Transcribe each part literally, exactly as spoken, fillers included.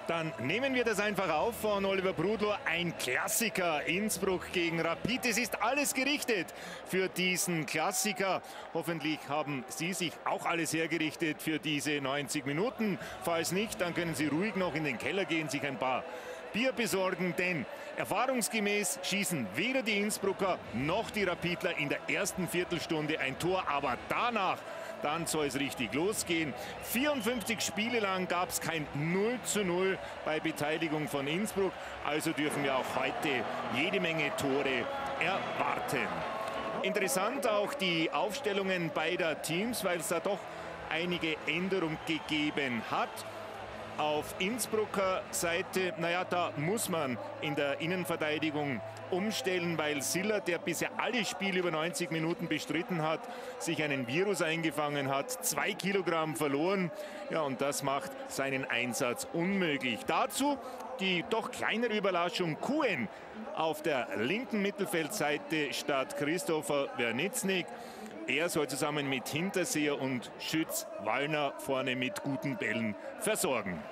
Dann nehmen wir das einfach auf von Oliver Brudler. Ein Klassiker, Innsbruck gegen Rapid. Es ist alles gerichtet für diesen Klassiker. Hoffentlich haben Sie sich auch alles hergerichtet für diese neunzig Minuten. Falls nicht, dann können Sie ruhig noch in den Keller gehen, sich ein paar Bier besorgen, denn erfahrungsgemäß schießen weder die Innsbrucker noch die Rapidler in der ersten Viertelstunde ein Tor, aber danach, dann soll es richtig losgehen. vierundfünfzig Spiele lang gab es kein null zu null bei Beteiligung von Innsbruck, also dürfen wir auch heute jede Menge Tore erwarten. Interessant auch die Aufstellungen beider Teams, weil es da doch einige Änderungen gegeben hat. Auf Innsbrucker Seite, naja, da muss man in der Innenverteidigung umstellen, weil Siller, der bisher alle Spiele über neunzig Minuten bestritten hat, sich einen Virus eingefangen hat, zwei Kilogramm verloren. Ja, und das macht seinen Einsatz unmöglich. Dazu die doch kleinere Überraschung Kuhn auf der linken Mittelfeldseite statt Christopher Wernitznik. Er soll zusammen mit Hinterseher und Schütz Wallner vorne mit guten Bällen versorgen.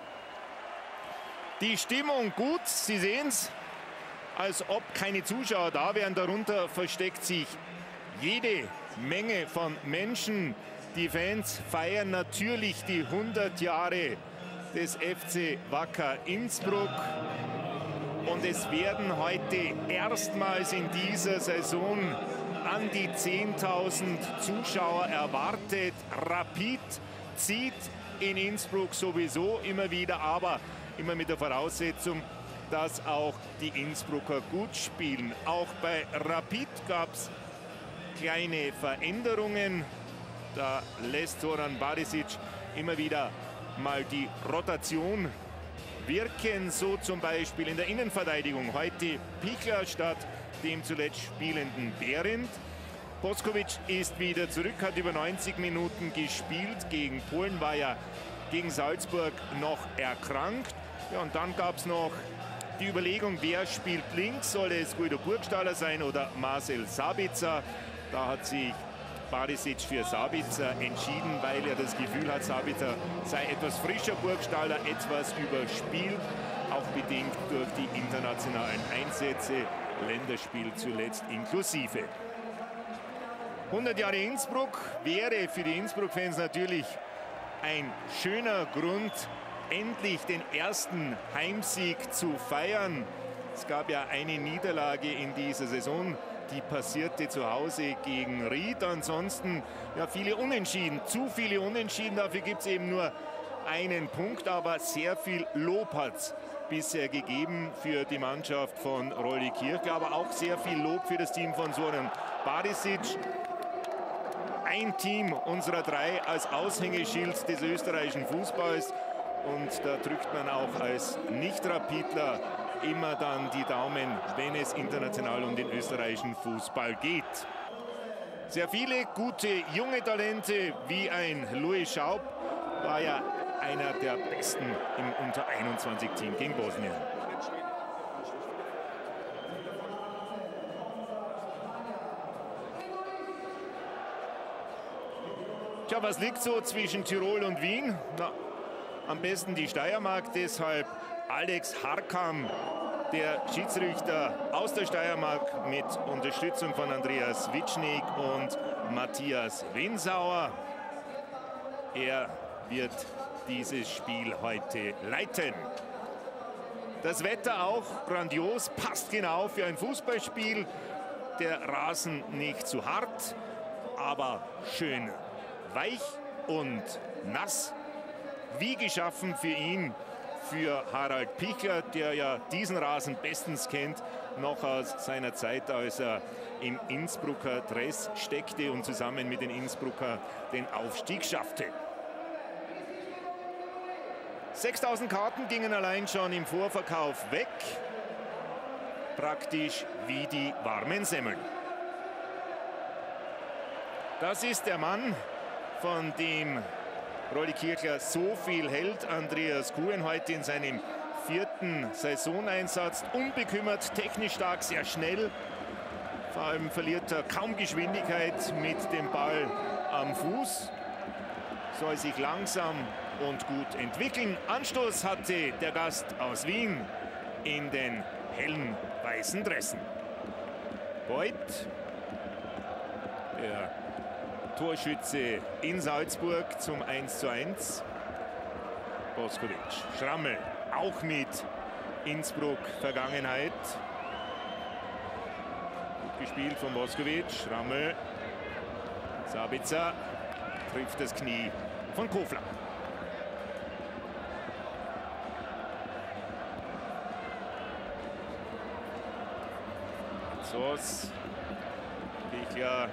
Die Stimmung gut, Sie sehen es, als ob keine Zuschauer da wären. Darunter versteckt sich jede Menge von Menschen. Die Fans feiern natürlich die hundert Jahre des F C Wacker Innsbruck. Und es werden heute erstmals in dieser Saison an die zehntausend Zuschauer erwartet. Rapid zieht in Innsbruck sowieso immer wieder, aber immer mit der Voraussetzung, dass auch die Innsbrucker gut spielen. Auch bei Rapid gab es kleine Veränderungen. Da lässt Zoran Barisic immer wieder mal die Rotation wirken. So zum Beispiel in der Innenverteidigung heute Pichler statt dem zuletzt spielenden Behrendt. Boskovic ist wieder zurück, hat über neunzig Minuten gespielt. Gegen Polen war er gegen Salzburg noch erkrankt. Ja, und dann gab es noch die Überlegung, wer spielt links? Soll es Guido Burgstaller sein oder Marcel Sabitzer? Da hat sich Barisic für Sabitzer entschieden, weil er das Gefühl hat, Sabitzer sei etwas frischer, Burgstaller etwas überspielt, auch bedingt durch die internationalen Einsätze, Länderspiel zuletzt inklusive. hundert Jahre Innsbruck wäre für die Innsbruck-Fans natürlich ein schöner Grund, endlich den ersten Heimsieg zu feiern. Es gab ja eine Niederlage in dieser Saison, die passierte zu Hause gegen Ried. Ansonsten ja viele Unentschieden, zu viele Unentschieden. Dafür gibt es eben nur einen Punkt, aber sehr viel Lob hat es bisher gegeben für die Mannschaft von Rolli Kirche, aber auch sehr viel Lob für das Team von Zoran Barisic. Ein Team unserer drei als Aushängeschild des österreichischen Fußballs. Und da drückt man auch als Nicht-Rapidler immer dann die Daumen, wenn es international um den österreichischen Fußball geht. Sehr viele gute junge Talente, wie ein Louis Schaub, war ja einer der besten im Unter einundzwanzig Team gegen Bosnien. Tja, was liegt so zwischen Tirol und Wien? Na, am besten die Steiermark, deshalb Alex Harkam, der Schiedsrichter aus der Steiermark mit Unterstützung von Andreas Witschnig und Matthias Winsauer. Er wird dieses Spiel heute leiten. Das Wetter auch grandios, passt genau für ein Fußballspiel. Der Rasen nicht zu hart, aber schön weich und nass. Wie geschaffen für ihn, für Harald Pichler, der ja diesen Rasen bestens kennt, noch aus seiner Zeit, als er im Innsbrucker Dress steckte und zusammen mit den Innsbrucker den Aufstieg schaffte. sechstausend Karten gingen allein schon im Vorverkauf weg. Praktisch wie die warmen Semmeln. Das ist der Mann, von dem Rolli Kirchler so viel hält, Andreas Kuhn, heute in seinem vierten Saisoneinsatz. Unbekümmert, technisch stark, sehr schnell. Vor allem verliert er kaum Geschwindigkeit mit dem Ball am Fuß. Soll sich langsam und gut entwickeln. Anstoß hatte der Gast aus Wien in den hellen weißen Dressen. Beuth, der Torschütze in Salzburg zum eins zu eins. Boskovic, Schrammel, auch mit Innsbruck Vergangenheit. Gut gespielt von Boskovic, Schrammel. Sabitzer trifft das Knie von Kofler. Sos, Bichler.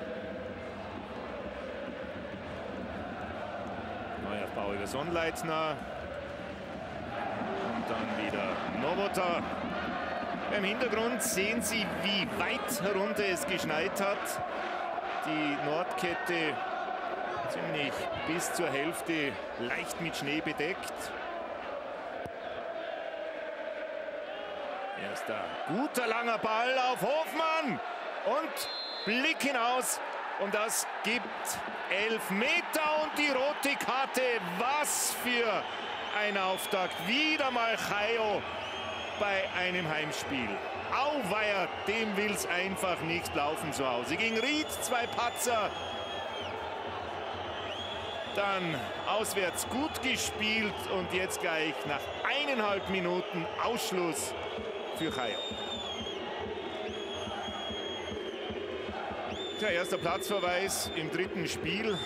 Neuaufbau über Sonnleitner. Und dann wieder Nowota. Im Hintergrund sehen Sie, wie weit herunter es geschneit hat. Die Nordkette ziemlich bis zur Hälfte leicht mit Schnee bedeckt. Erster guter langer Ball auf Hofmann und Blick hinaus. Und das gibt elf Meter und die rote Karte. Was für ein Auftakt. Wieder mal Chaio bei einem Heimspiel. Auweia, dem will es einfach nicht laufen zu Hause. Gegen Ried zwei Patzer. Dann auswärts gut gespielt und jetzt gleich nach eineinhalb Minuten Ausschluss für Chaio. Tja, erster Platzverweis im dritten Spiel.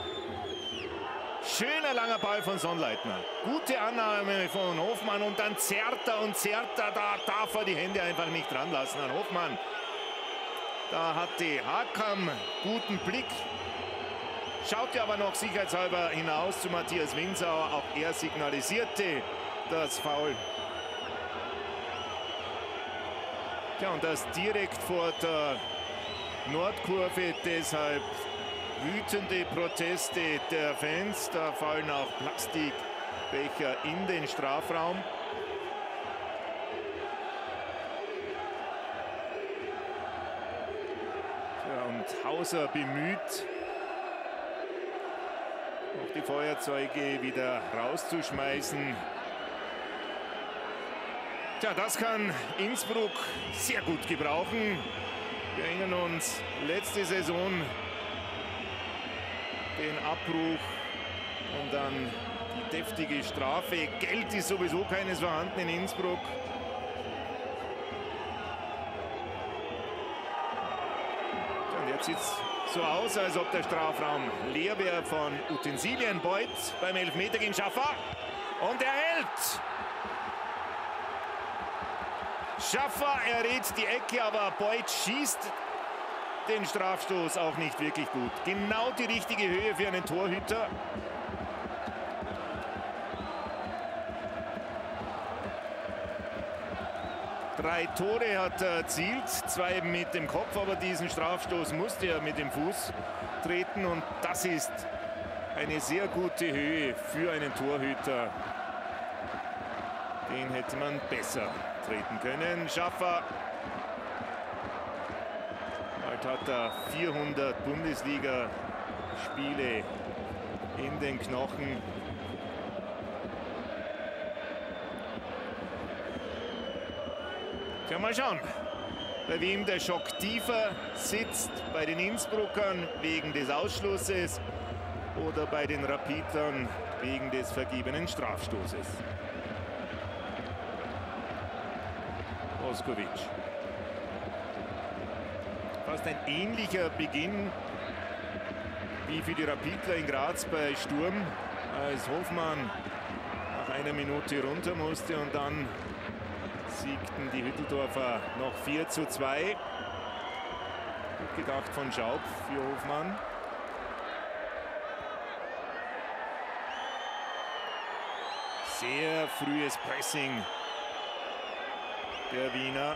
Schöner langer Ball von Sonnleitner. Gute Annahme von Hofmann und dann zerrt er und zerrt er. Da darf er die Hände einfach nicht dran lassen an Hofmann. Da hatte Hakam guten Blick. Schaute aber noch sicherheitshalber hinaus zu Matthias Winsauer. Auch er signalisierte das Foul. Ja, und das direkt vor der Nordkurve, deshalb wütende Proteste der Fans. Da fallen auch Plastikbecher in den Strafraum. Ja, und Hauser bemüht, auch die Feuerzeuge wieder rauszuschmeißen. Tja, das kann Innsbruck sehr gut gebrauchen. Wir erinnern uns, letzte Saison den Abbruch und dann die deftige Strafe. Geld ist sowieso keines vorhanden in Innsbruck. Und jetzt sieht es so aus, als ob der Strafraum leer wäre von Utensilien. Beuth beim Elfmeter gegen Schaffer. Und er hält. Schaffer errät die Ecke, aber Beuth schießt den Strafstoß auch nicht wirklich gut. Genau die richtige Höhe für einen Torhüter. Drei Tore hat er erzielt, zwei mit dem Kopf, aber diesen Strafstoß musste er mit dem Fuß treten. Und das ist eine sehr gute Höhe für einen Torhüter. Den hätte man besser treten können. Schaffer. Bald hat er vierhundert Bundesliga-Spiele in den Knochen. Tja, mal schauen, bei wem der Schock tiefer sitzt. Bei den Innsbruckern wegen des Ausschlusses oder bei den Rapidern wegen des vergebenen Strafstoßes. Boskovic. Fast ein ähnlicher Beginn wie für die Rapidler in Graz bei Sturm, als Hofmann nach einer Minute runter musste und dann siegten die Hütteldorfer noch vier zu zwei. Gut gedacht von Schaub für Hofmann. Sehr frühes Pressing der Wiener.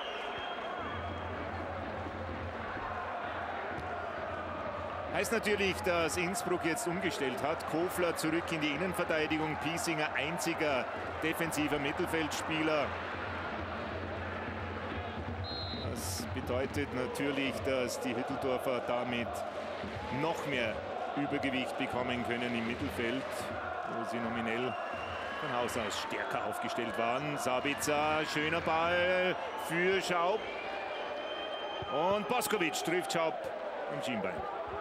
Heißt natürlich, dass Innsbruck jetzt umgestellt hat. Kofler zurück in die Innenverteidigung. Piesinger einziger defensiver Mittelfeldspieler. Das bedeutet natürlich, dass die Hütteldorfer damit noch mehr Übergewicht bekommen können im Mittelfeld. wo sie nominell von Haus aus stärker aufgestellt waren. Sabitzer, schöner Ball für Schaub. Und Boskovic trifft Schaub im Schienbein.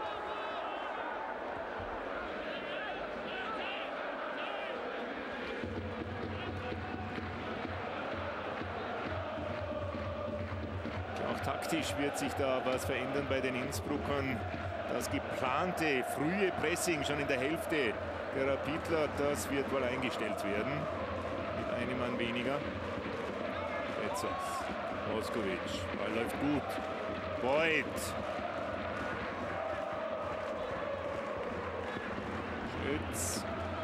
Auch taktisch wird sich da was verändern bei den Innsbruckern. Das geplante frühe Pressing schon in der Hälfte der Rapidler, das wird wohl eingestellt werden. Mit einem Mann weniger. Betzos, Boskovic, Ball läuft gut. Beuth. Schütz.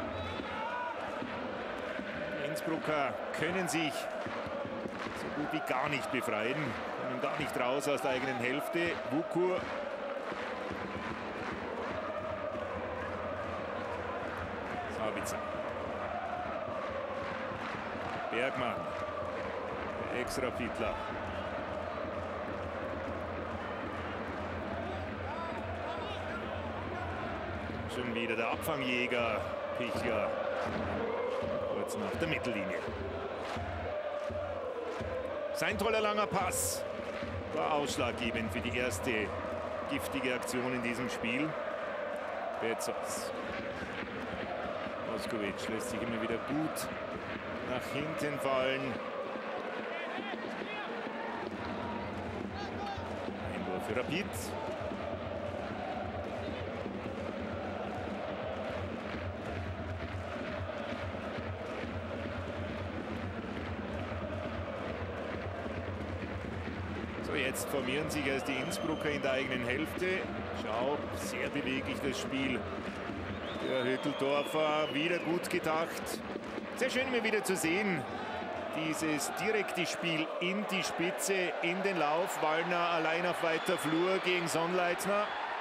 Die Innsbrucker können sich so gut wie gar nicht befreien. Kommen gar nicht raus aus der eigenen Hälfte. Wukur. Sabitzer. Bergmann. Der Ex-Rapidler. Schon wieder der Abfangjäger Pichler. Kurz nach der Mittellinie. Sein toller langer Pass war ausschlaggebend für die erste giftige Aktion in diesem Spiel. Betzos. Boskovic lässt sich immer wieder gut nach hinten fallen. Einwurf für Rapid. So, jetzt formieren sich erst die Innsbrucker in der eigenen Hälfte. Schaub, sehr beweglich das Spiel. Der Hütteldorfer wieder gut gedacht. Sehr schön mir wieder zu sehen. Dieses direkte Spiel in die Spitze, in den Lauf. Wallner allein auf weiter Flur gegen Sonnleitner.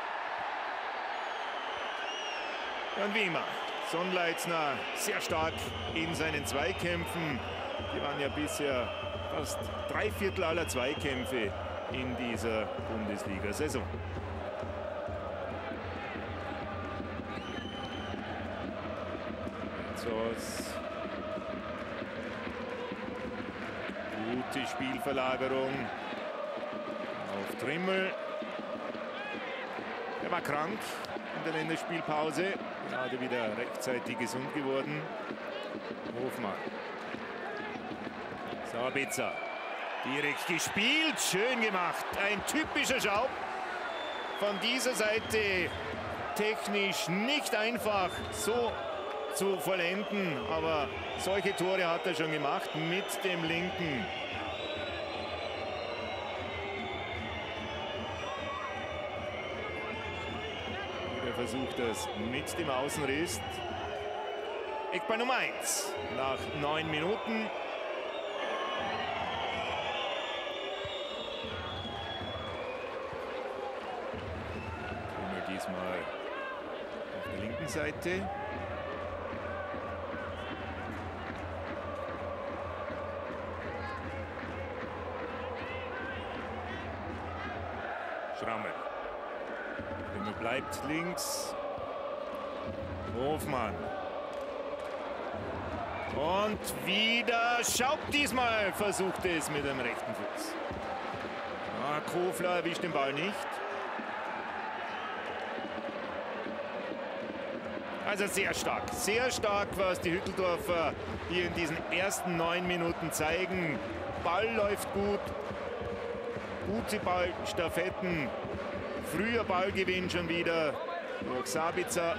Und wie immer, Sonnleitner sehr stark in seinen Zweikämpfen. Die waren ja bisher fast drei Viertel aller Zweikämpfe in dieser Bundesliga-Saison. Gute Spielverlagerung auf Trimmel. Er war krank in der Länderspielpause, gerade wieder rechtzeitig gesund geworden. Hofmann. Sabitzer. Direkt gespielt, schön gemacht. Ein typischer Schaub. Von dieser Seite technisch nicht einfach so zu vollenden, aber solche Tore hat er schon gemacht mit dem linken. Er versucht das mit dem Außenriss. Eckball Nummer eins nach neun Minuten. Diesmal auf der linken Seite. Schrammel. Rimmel bleibt links. Hofmann. Und wieder Schaub, diesmal versucht es mit dem rechten Fuß. Ah, Kofler erwischt den Ball nicht. Also sehr stark, sehr stark, was die Hütteldorfer hier in diesen ersten neun Minuten zeigen. Ball läuft gut, gute Ballstaffetten, früher Ballgewinn schon wieder durch Sabitzer.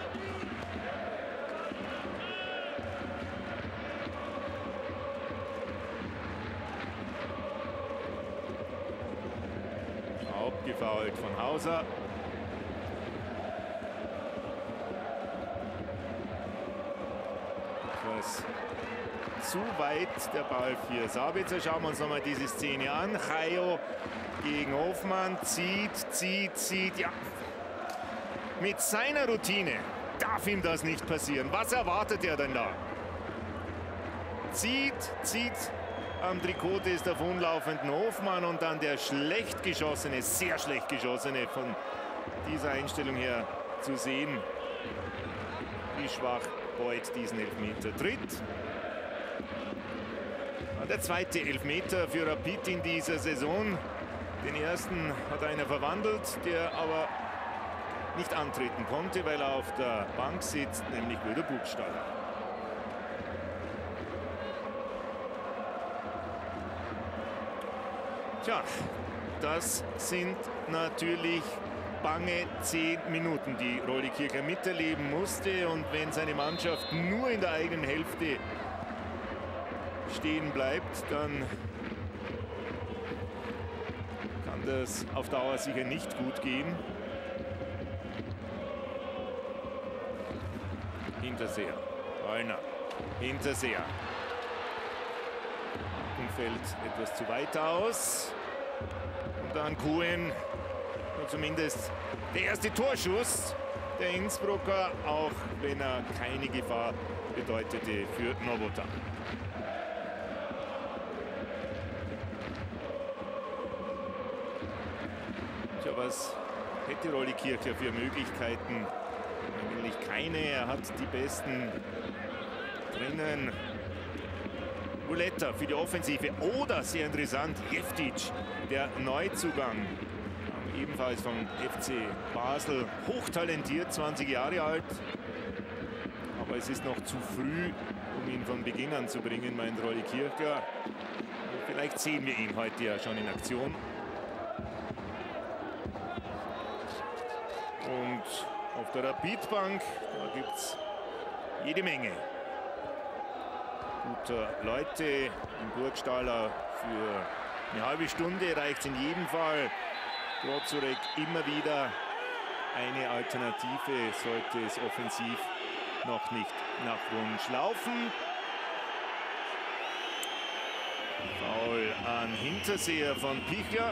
Abgefault von Hauser. Zu weit der Ball für Sabitzer. Schauen wir uns noch mal diese Szene an. Chayo gegen Hofmann. Zieht, zieht, zieht. Ja. Mit seiner Routine darf ihm das nicht passieren. Was erwartet er denn da? Zieht, zieht am Trikot des davonlaufenden Hofmann und dann der schlecht geschossene, sehr schlecht geschossene, von dieser Einstellung her zu sehen, wie schwach Beuth diesen Elfmeter tritt. Der zweite Elfmeter für Rapid in dieser Saison. Den ersten hat einer verwandelt, der aber nicht antreten konnte, weil er auf der Bank sitzt, nämlich Guido Burgstaller. Tja, das sind natürlich bange zehn Minuten, die Rolli Kircher miterleben musste. Und wenn seine Mannschaft nur in der eigenen Hälfte stehen bleibt, dann kann das auf Dauer sicher nicht gut gehen. Hinterseher, Wallner, Hinterseher. Und fällt etwas zu weit aus. Und dann Cohen, zumindest der erste Torschuss der Innsbrucker, auch wenn er keine Gefahr bedeutete für Nowota. Tja, was hätte Rolli Kircher für Möglichkeiten? Eigentlich keine. Er hat die besten drinnen. Uletta für die Offensive. Oder, sehr interessant, Jeftic, der Neuzugang. Ebenfalls vom F C Basel. Hochtalentiert, zwanzig Jahre alt. Aber es ist noch zu früh, um ihn von Beginn an zu bringen, meint Rolli Kircher. Vielleicht sehen wir ihn heute ja schon in Aktion. Und auf der Rapidbank, da gibt es jede Menge guter Leute. Im Burgstaller für eine halbe Stunde reicht es in jedem Fall. Grozurek immer wieder eine Alternative, sollte es offensiv noch nicht nach Wunsch laufen. Foul an Hinterseher von Pichler.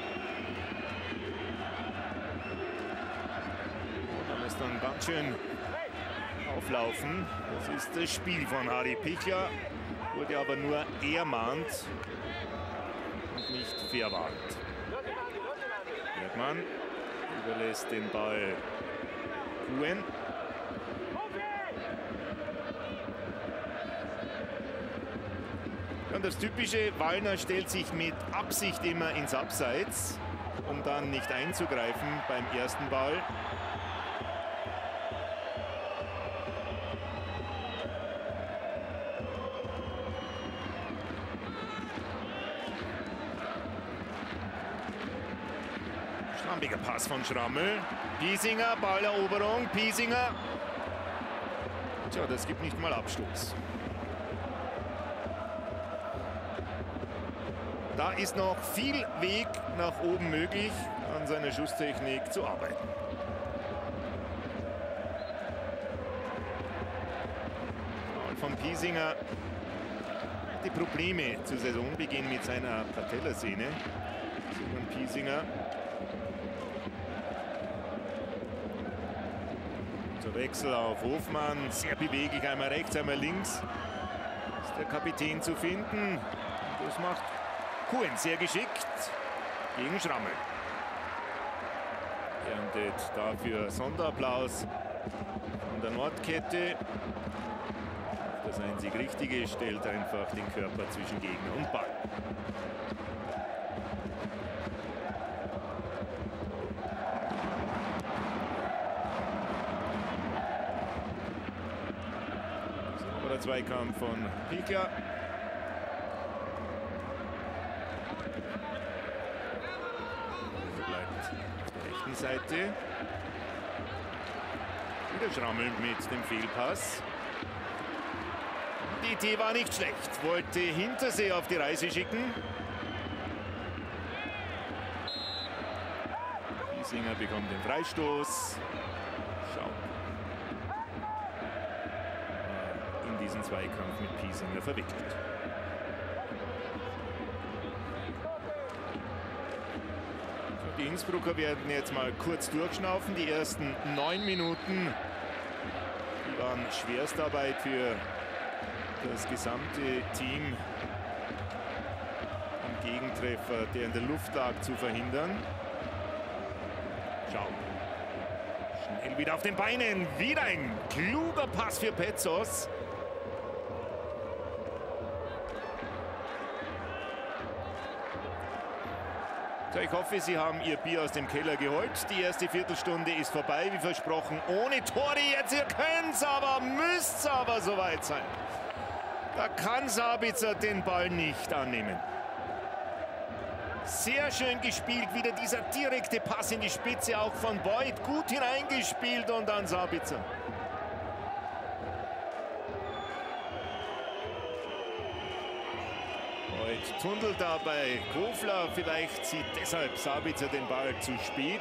Dann ganz schön auflaufen. Das ist das Spiel von Harry Pichler. Wurde aber nur ermahnt und nicht verwarnt. Bergmann überlässt den Ball Cohen. Und das typische, Wallner stellt sich mit Absicht immer ins Abseits, um dann nicht einzugreifen beim ersten Ball. Schrammiger Pass von Schrammel. Piesinger, Balleroberung, Piesinger. Tja, das gibt nicht mal Abstoß. Da ist noch viel Weg nach oben möglich, an seiner Schusstechnik zu arbeiten. Und von Piesinger die Probleme zu Saisonbeginn mit seiner Patellasehne. Simon Piesinger. Zur Wechsel auf Hofmann, sehr beweglich, einmal rechts, einmal links. Ist der Kapitän zu finden. Das macht Cohen sehr geschickt gegen Schrammel. Erntet dafür Sonderapplaus von der Nordkette. Das einzig Richtige, stellt einfach den Körper zwischen Gegner und Ball. Der Zweikampf von Pichler. Seite. Wieder Schrammel mit dem Fehlpass. Die Idee war nicht schlecht. Wollte Hinterseher auf die Reise schicken. Piesinger bekommt den Freistoß. Schau. In diesen Zweikampf mit Piesinger verwickelt. Die Innsbrucker werden jetzt mal kurz durchschnaufen. Die ersten neun Minuten, die waren Schwerstarbeit für das gesamte Team, einen Gegentreffer, der in der Luft lag, zu verhindern. Schau. Schnell wieder auf den Beinen. Wieder ein kluger Pass für Petzos. So, ich hoffe, Sie haben Ihr Bier aus dem Keller geholt. Die erste Viertelstunde ist vorbei, wie versprochen. Ohne Tore jetzt. Ihr könnt es aber, müsst es aber soweit sein. Da kann Sabitzer den Ball nicht annehmen. Sehr schön gespielt. Wieder dieser direkte Pass in die Spitze, auch von Boyd. Gut hineingespielt und dann Sabitzer. Boyd tunnelt dabei. Kofler vielleicht sieht deshalb Sabitzer den Ball zu spät.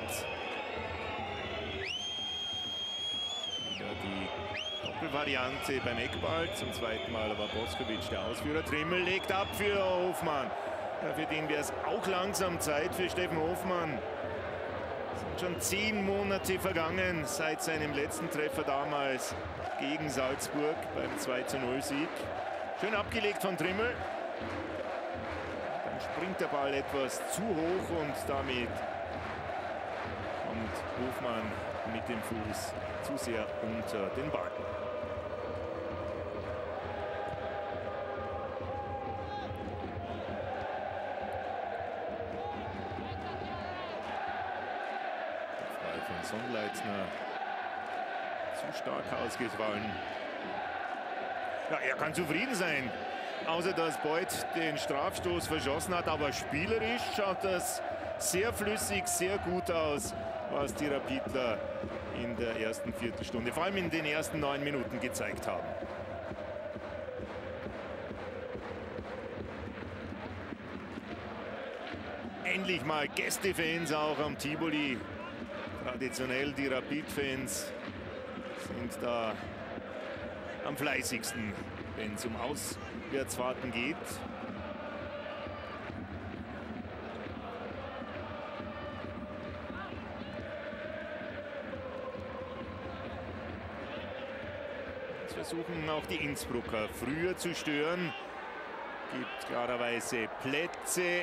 Wieder die Doppelvariante beim Eckball. Zum zweiten Mal aber Boskovic der Ausführer. Trimmel legt ab für Hofmann. Ja, für den wäre es auch langsam Zeit für Steffen Hofmann. Es sind schon zehn Monate vergangen seit seinem letzten Treffer damals gegen Salzburg beim zwei zu null Sieg. Schön abgelegt von Trimmel. Dann springt der Ball etwas zu hoch und damit kommt Hofmann mit dem Fuß zu sehr unter den Ball. Sonnleitner zu stark ausgefallen. Ja, er kann zufrieden sein, außer dass Boyd den Strafstoß verschossen hat. Aber spielerisch schaut das sehr flüssig, sehr gut aus, was die Rapidler in der ersten Viertelstunde, vor allem in den ersten neun Minuten gezeigt haben. Endlich mal Gästefans auch am Tivoli. Traditionell die Rapid-Fans sind da am fleißigsten, wenn es um Auswärtsfahrten geht. Jetzt versuchen auch die Innsbrucker früher zu stören. Gibt klarerweise Plätze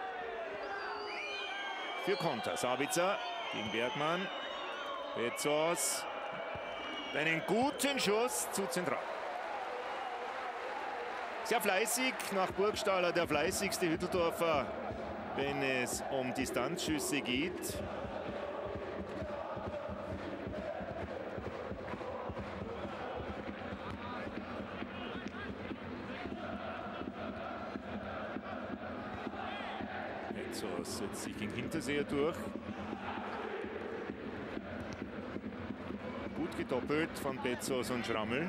für Konter. Sabitzer gegen Bergmann. Petzos. Einen guten Schuss zu zentral. Sehr fleißig, nach Burgstaller der fleißigste Hütteldorfer, wenn es um Distanzschüsse geht. Petzos setzt sich gegen Hinterseher durch. Gut gedoppelt von Petzos und Schrammel.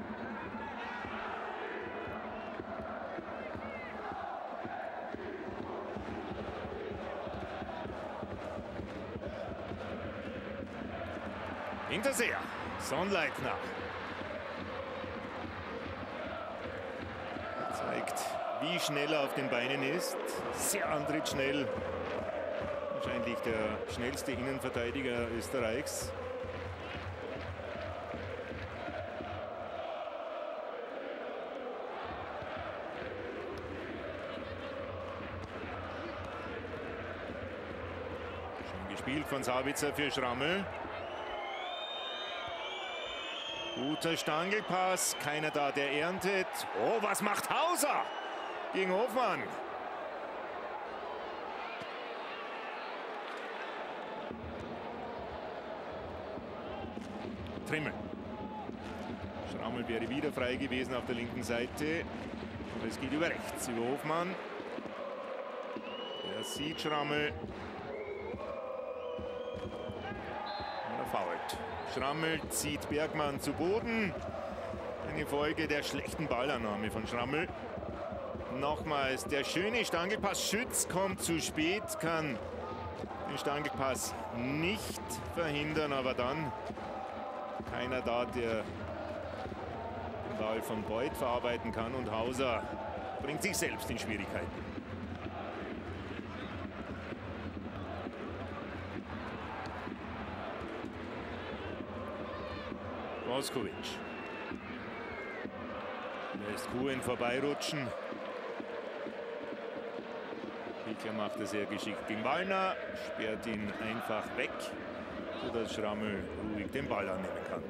Hinterseher, Sonnleitner. Zeigt, wie schnell er auf den Beinen ist. Sehr antrittsschnell. Wahrscheinlich der schnellste Innenverteidiger Österreichs. Gespielt von Sabitzer für Schrammel. Guter Stangelpass, keiner da, der erntet. Oh, was macht Hauser gegen Hofmann? Trimmel. Schrammel wäre wieder frei gewesen auf der linken Seite. Aber es geht über rechts, über Hofmann. Er sieht Schrammel. Fault. Schrammel zieht Bergmann zu Boden. Eine Folge der schlechten Ballannahme von Schrammel. Nochmals der schöne Stangelpass. Schütz kommt zu spät, kann den Stangelpass nicht verhindern, aber dann keiner da, der den Ball von Boyd verarbeiten kann, und Hauser bringt sich selbst in Schwierigkeiten. Boskovic lässt Kuhn vorbeirutschen. Wickler macht es sehr geschickt gegen Wallner, sperrt ihn einfach weg. sodass Schrammel ruhig den Ball annehmen kann.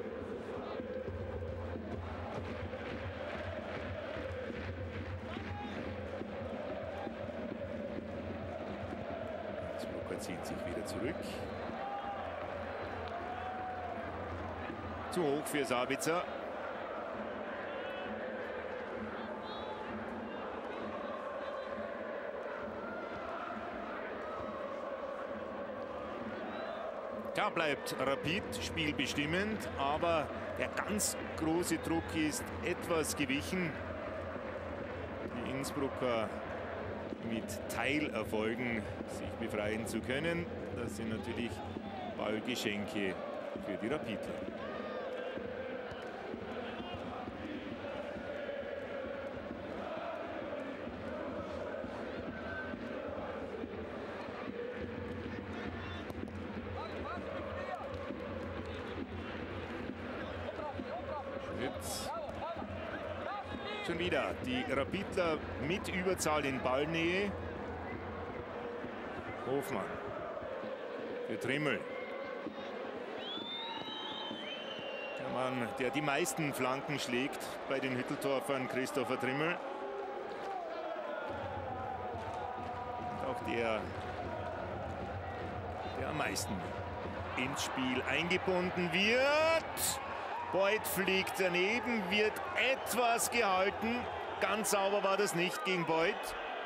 Innsbrucker zieht sich wieder zurück. Zu hoch für Sabitzer. Da bleibt Rapid spielbestimmend, aber der ganz große Druck ist etwas gewichen. Die Innsbrucker mit Teilerfolgen sich befreien zu können. Das sind natürlich Ballgeschenke für die Rapidler. Schon wieder die Rapidler mit Überzahl in Ballnähe. Hofmann für Trimmel. Der Mann, der die meisten Flanken schlägt bei den Hütteldorfern, Christopher Trimmel. Und auch der, der am meisten ins Spiel eingebunden wird. Beuth fliegt daneben, wird etwas gehalten. Ganz sauber war das nicht gegen Beuth.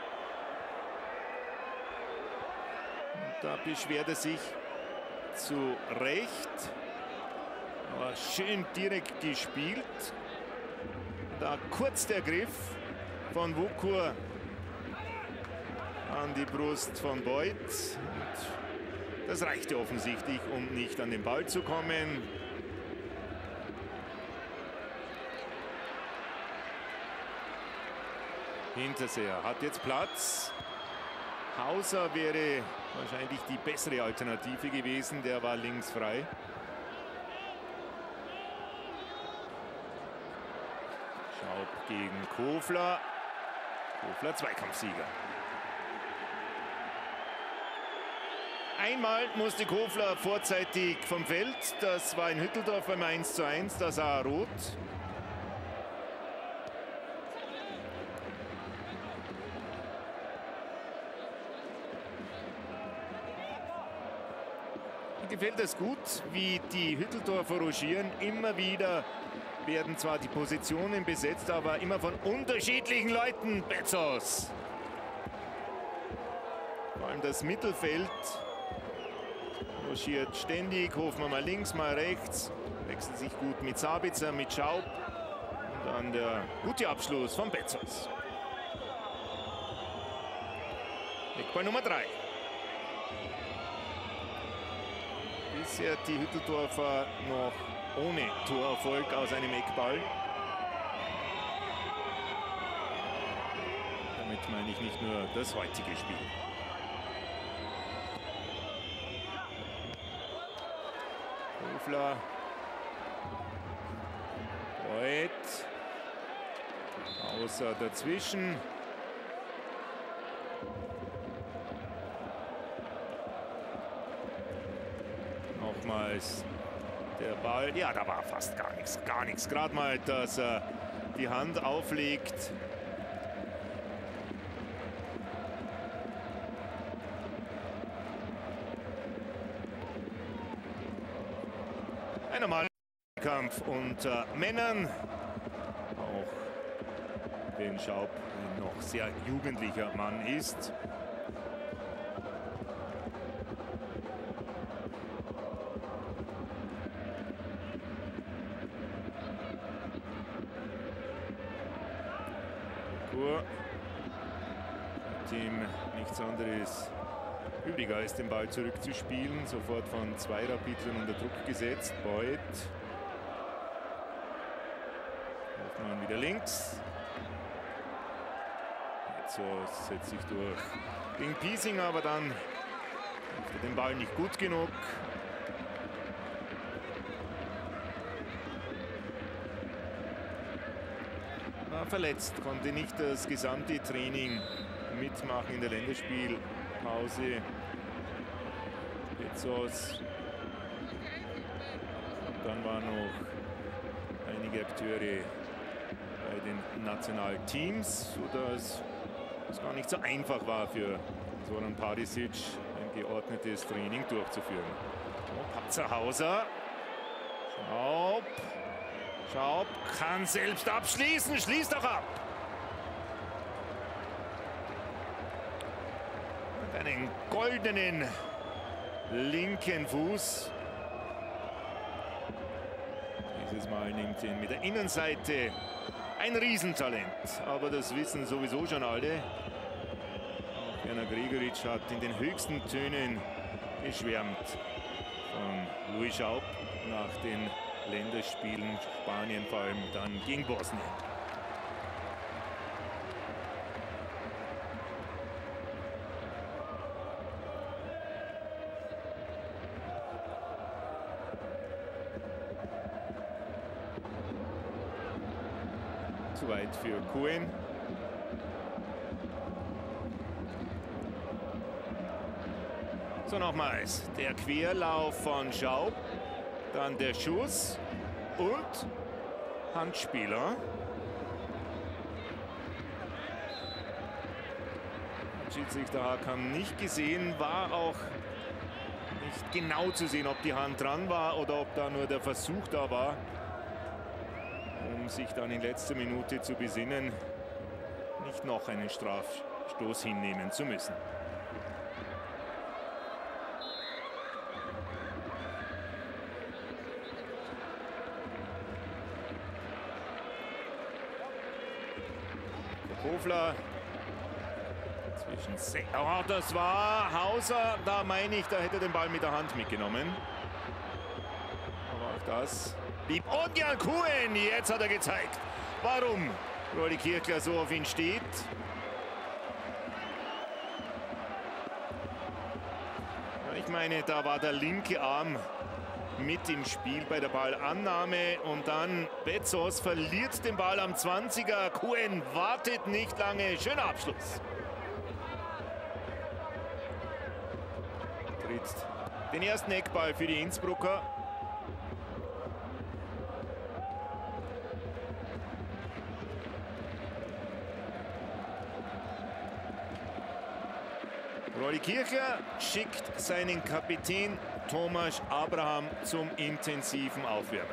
Und da beschwert er sich zu Recht. Aber schön direkt gespielt. Da kurz der Griff von Wukur an die Brust von Beuth. Und das reichte offensichtlich, um nicht an den Ball zu kommen. Hinterseher hat jetzt Platz. Hauser wäre wahrscheinlich die bessere Alternative gewesen. Der war links frei. Schaub gegen Kofler. Kofler Zweikampfsieger. Einmal musste Kofler vorzeitig vom Feld. Das war in Hütteldorf beim eins zu eins. Da sah er rot. Gefällt es gut, wie die Hütteldorfer rogieren. Immer wieder werden zwar die Positionen besetzt, aber immer von unterschiedlichen Leuten. Betzos. Vor allem das Mittelfeld rogiert ständig. Hofmann mal links, mal rechts. Wechselt sich gut mit Sabitzer, mit Schaub. Und dann der gute Abschluss von Betzos. Eckball Nummer drei. Bisher die Hütteldorfer noch ohne Torerfolg aus einem Eckball. Damit meine ich nicht nur das heutige Spiel. Kofler. Beuth. Außer dazwischen. Nochmals der Ball. Ja, da war fast gar nichts. Gar nichts. Gerade mal, dass er die Hand auflegt. Ein normaler Kampf unter Männern. Auch wenn Schaub ein noch sehr jugendlicher Mann ist. Team nichts anderes übrig als den Ball zurückzuspielen. Sofort von zwei Rapidlern unter Druck gesetzt. Beuth. Hofmann wieder links. Betzos setzt sich durch gegen Piesinger, aber dann macht er den Ball nicht gut genug. War verletzt, konnte nicht das gesamte Training mitmachen in der Länderspielpause. Betzos dann waren noch einige Akteure bei den Nationalteams, sodass es gar nicht so einfach war für Zoran Paristic, ein geordnetes Training durchzuführen. Und Patzerhauser. Schaub. Schaub kann selbst abschließen, schließt auch ab. Und einen goldenen linken Fuß. Dieses Mal nimmt ihn mit der Innenseite. Ein Riesentalent, aber das wissen sowieso schon alle. Auch Werner Gregoritsch hat in den höchsten Tönen geschwärmt von Louis Schaub nach den Länderspielen, Spanien vor allem, dann gegen Bosnien. Zu weit für Cohen. So, nochmals der Querlauf von Schaub, dann der Schuss und Handspieler. Schiedsrichter Hakan nicht gesehen, war auch nicht genau zu sehen, ob die Hand dran war oder ob da nur der Versuch da war, um sich dann in letzter Minute zu besinnen, nicht noch einen Strafstoß hinnehmen zu müssen. Kofler zwischen Se oh, das war Hauser, da meine ich, da hätte er den Ball mit der Hand mitgenommen. Aber auch das blieb. Und Jan Cohen, jetzt hat er gezeigt, warum Rolly Kirchler so auf ihn steht. Ich meine, da war der linke Arm mit im Spiel bei der Ballannahme und dann Betzos verliert den Ball am zwanziger. Cohen wartet nicht lange. Schöner Abschluss. Tritt den ersten Eckball für die Innsbrucker. Rolly Kirchler schickt seinen Kapitän Thomas Abraham zum intensiven Aufwärmen.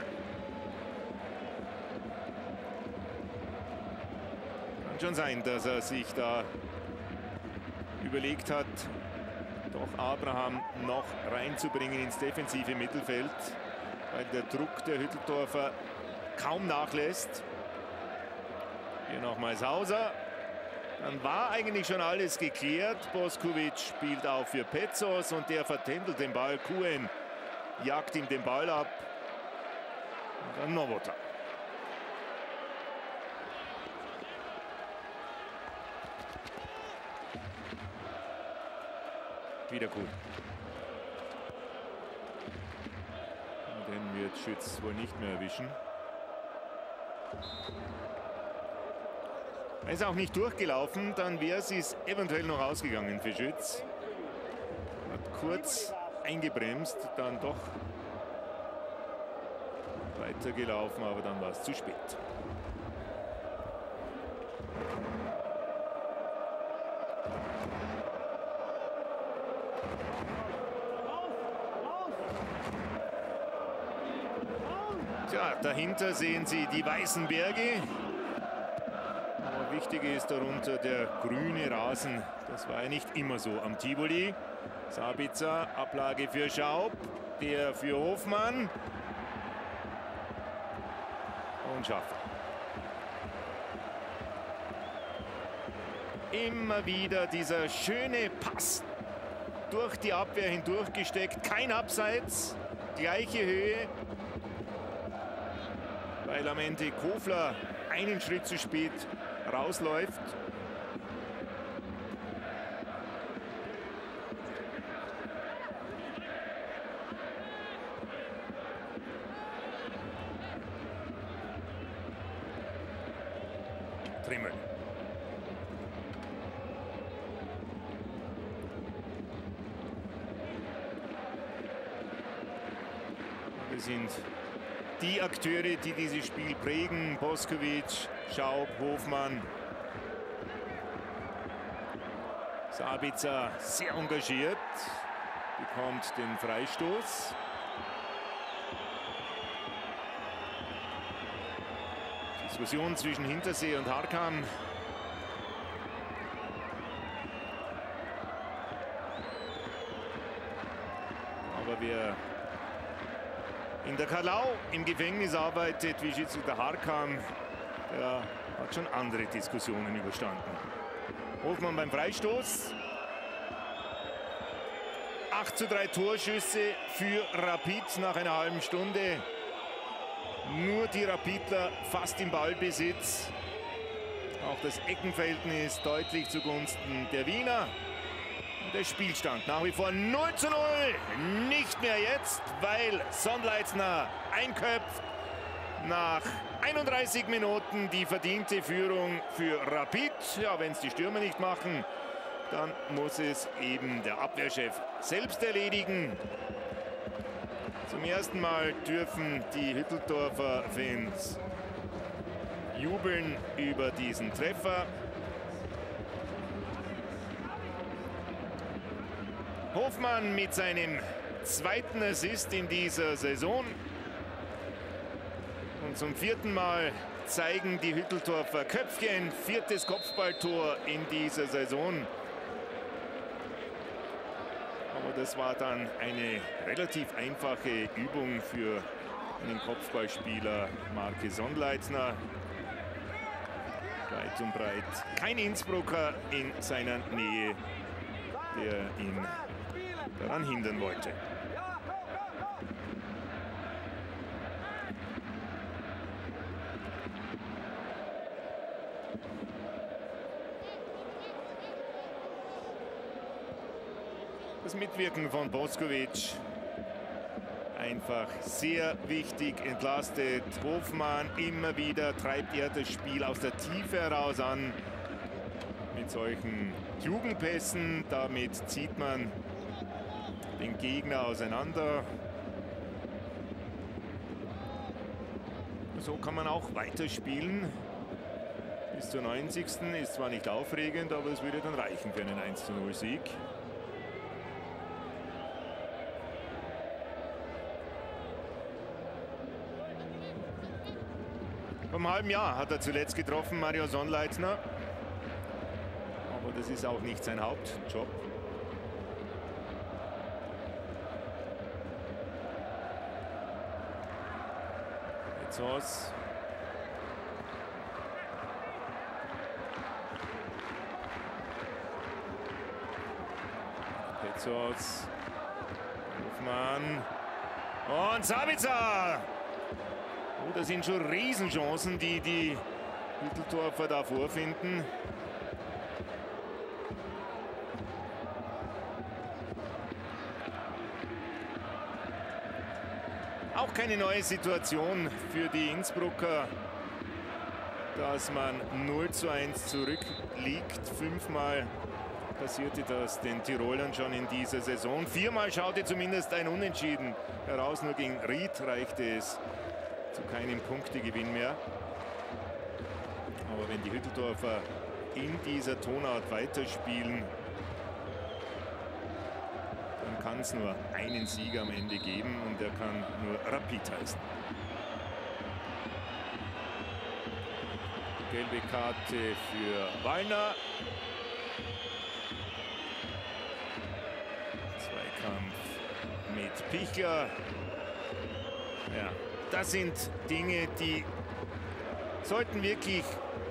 Kann schon sein, dass er sich da überlegt hat, doch Abraham noch reinzubringen ins defensive Mittelfeld, weil der Druck der Hütteldorfer kaum nachlässt. Hier nochmals Hauser. Dann war eigentlich schon alles geklärt. Boskovic spielt auch für Petzos und der vertändelt den Ball. Cohen jagt ihm den Ball ab. Und dann Novota. Wieder gut. Den wird Schütz wohl nicht mehr erwischen. Er ist auch nicht durchgelaufen, dann wäre es eventuell noch ausgegangen für Schütz. Hat kurz eingebremst, dann doch weitergelaufen, aber dann war es zu spät. Tja, dahinter sehen Sie die weißen Berge. Wichtig ist darunter der grüne Rasen. Das war ja nicht immer so am Tivoli. Sabitzer, Ablage für Schaub, der für Hofmann. Und Schaffer. Immer wieder dieser schöne Pass durch die Abwehr hindurch gesteckt. Kein Abseits, gleiche Höhe. Weil am Ende Kofler einen Schritt zu spät rausläuft. Trimmel. Wir sind die Akteure, die dieses Spiel prägen. Boskovic, Schaub, Hofmann. Sabitzer sehr engagiert, bekommt den Freistoß. Diskussion zwischen Hintersee und Harkam. Aber wer in der Kalau im Gefängnis arbeitet, wie Schiedsrichter Harkam, der hat schon andere Diskussionen überstanden. Hofmann beim Freistoß. acht zu drei Torschüsse für Rapid nach einer halben Stunde. Nur die Rapidler fast im Ballbesitz. Auch das Eckenverhältnis deutlich zugunsten der Wiener. Und der Spielstand nach wie vor null zu null. Nicht mehr jetzt, weil Sonnleitner einköpft. Nach einunddreißig Minuten die verdiente Führung für Rapid. Ja, wenn es die Stürmer nicht machen, dann muss es eben der Abwehrchef selbst erledigen. Zum ersten Mal dürfen die Hütteldorfer Fans jubeln über diesen Treffer. Hofmann mit seinem zweiten Assist in dieser Saison. Und zum vierten Mal zeigen die Hütteldorfer Köpfchen. Viertes Kopfballtor in dieser Saison. Aber das war dann eine relativ einfache Übung für den Kopfballspieler Marke Sonnleitner. Weit und breit kein Innsbrucker in seiner Nähe, der ihn daran hindern wollte. Das Mitwirken von Boskovic einfach sehr wichtig, entlastet. Hofmann immer wieder treibt er das Spiel aus der Tiefe heraus an. Mit solchen Jugendpässen, damit zieht man den Gegner auseinander. So kann man auch weiterspielen. Bis zur neunzigsten ist zwar nicht aufregend, aber es würde dann reichen für einen eins zu null Sieg. Vor einem halben Jahr hat er zuletzt getroffen, Mario Sonnleitner. Aber das ist auch nicht sein Hauptjob. Petzos. Petzos. Hofmann. Und Sabitzer. Oh, das sind schon Riesenchancen, die die Hütteldorfer da vorfinden. Auch keine neue Situation für die Innsbrucker, dass man null zu eins zurückliegt. Fünfmal passierte das den Tirolern schon in dieser Saison. Viermal schaute zumindest ein Unentschieden heraus. Nur gegen Ried reichte es zu keinem Punktegewinn mehr. Aber wenn die Hütteldorfer in dieser Tonart weiterspielen, dann kann es nur einen Sieg am Ende geben und der kann nur Rapid heißen. Gelbe Karte für Wallner. Zweikampf mit Pichler. Ja. Das sind Dinge, die sollten wirklich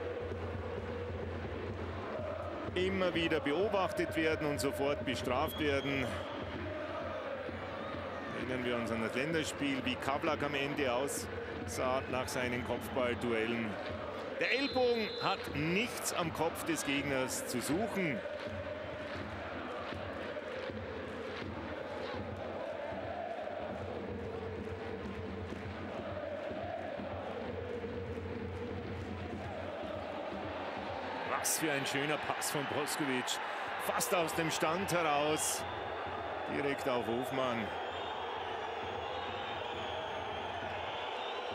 immer wieder beobachtet werden und sofort bestraft werden. Erinnern wir uns an das Länderspiel, wie Kablak am Ende aussah nach seinen Kopfballduellen. Der Ellbogen hat nichts am Kopf des Gegners zu suchen. Was für ein schöner Pass von Boskovic. Fast aus dem Stand heraus. Direkt auf Hofmann.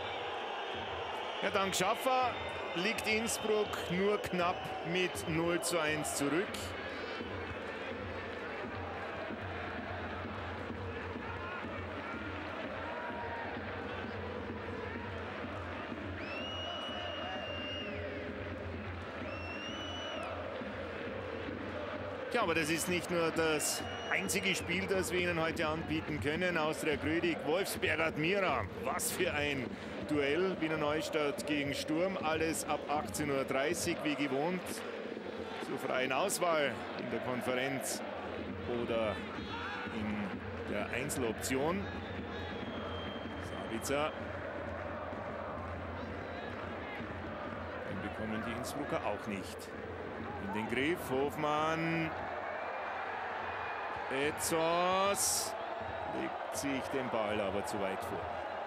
Ja, dank Schaffer liegt Innsbruck nur knapp mit null zu eins zurück. Ja, aber das ist nicht nur das einzige Spiel, das wir Ihnen heute anbieten können. Austria Grödig, Wolfsberg Admira. Was für ein Duell. Wiener Neustadt gegen Sturm. Alles ab achtzehn Uhr dreißig wie gewohnt. Zur freien Auswahl in der Konferenz oder in der Einzeloption. Sabitzer. Den bekommen die Innsbrucker auch nicht. In den Griff, Hofmann. Etzos legt sich den Ball aber zu weit vor.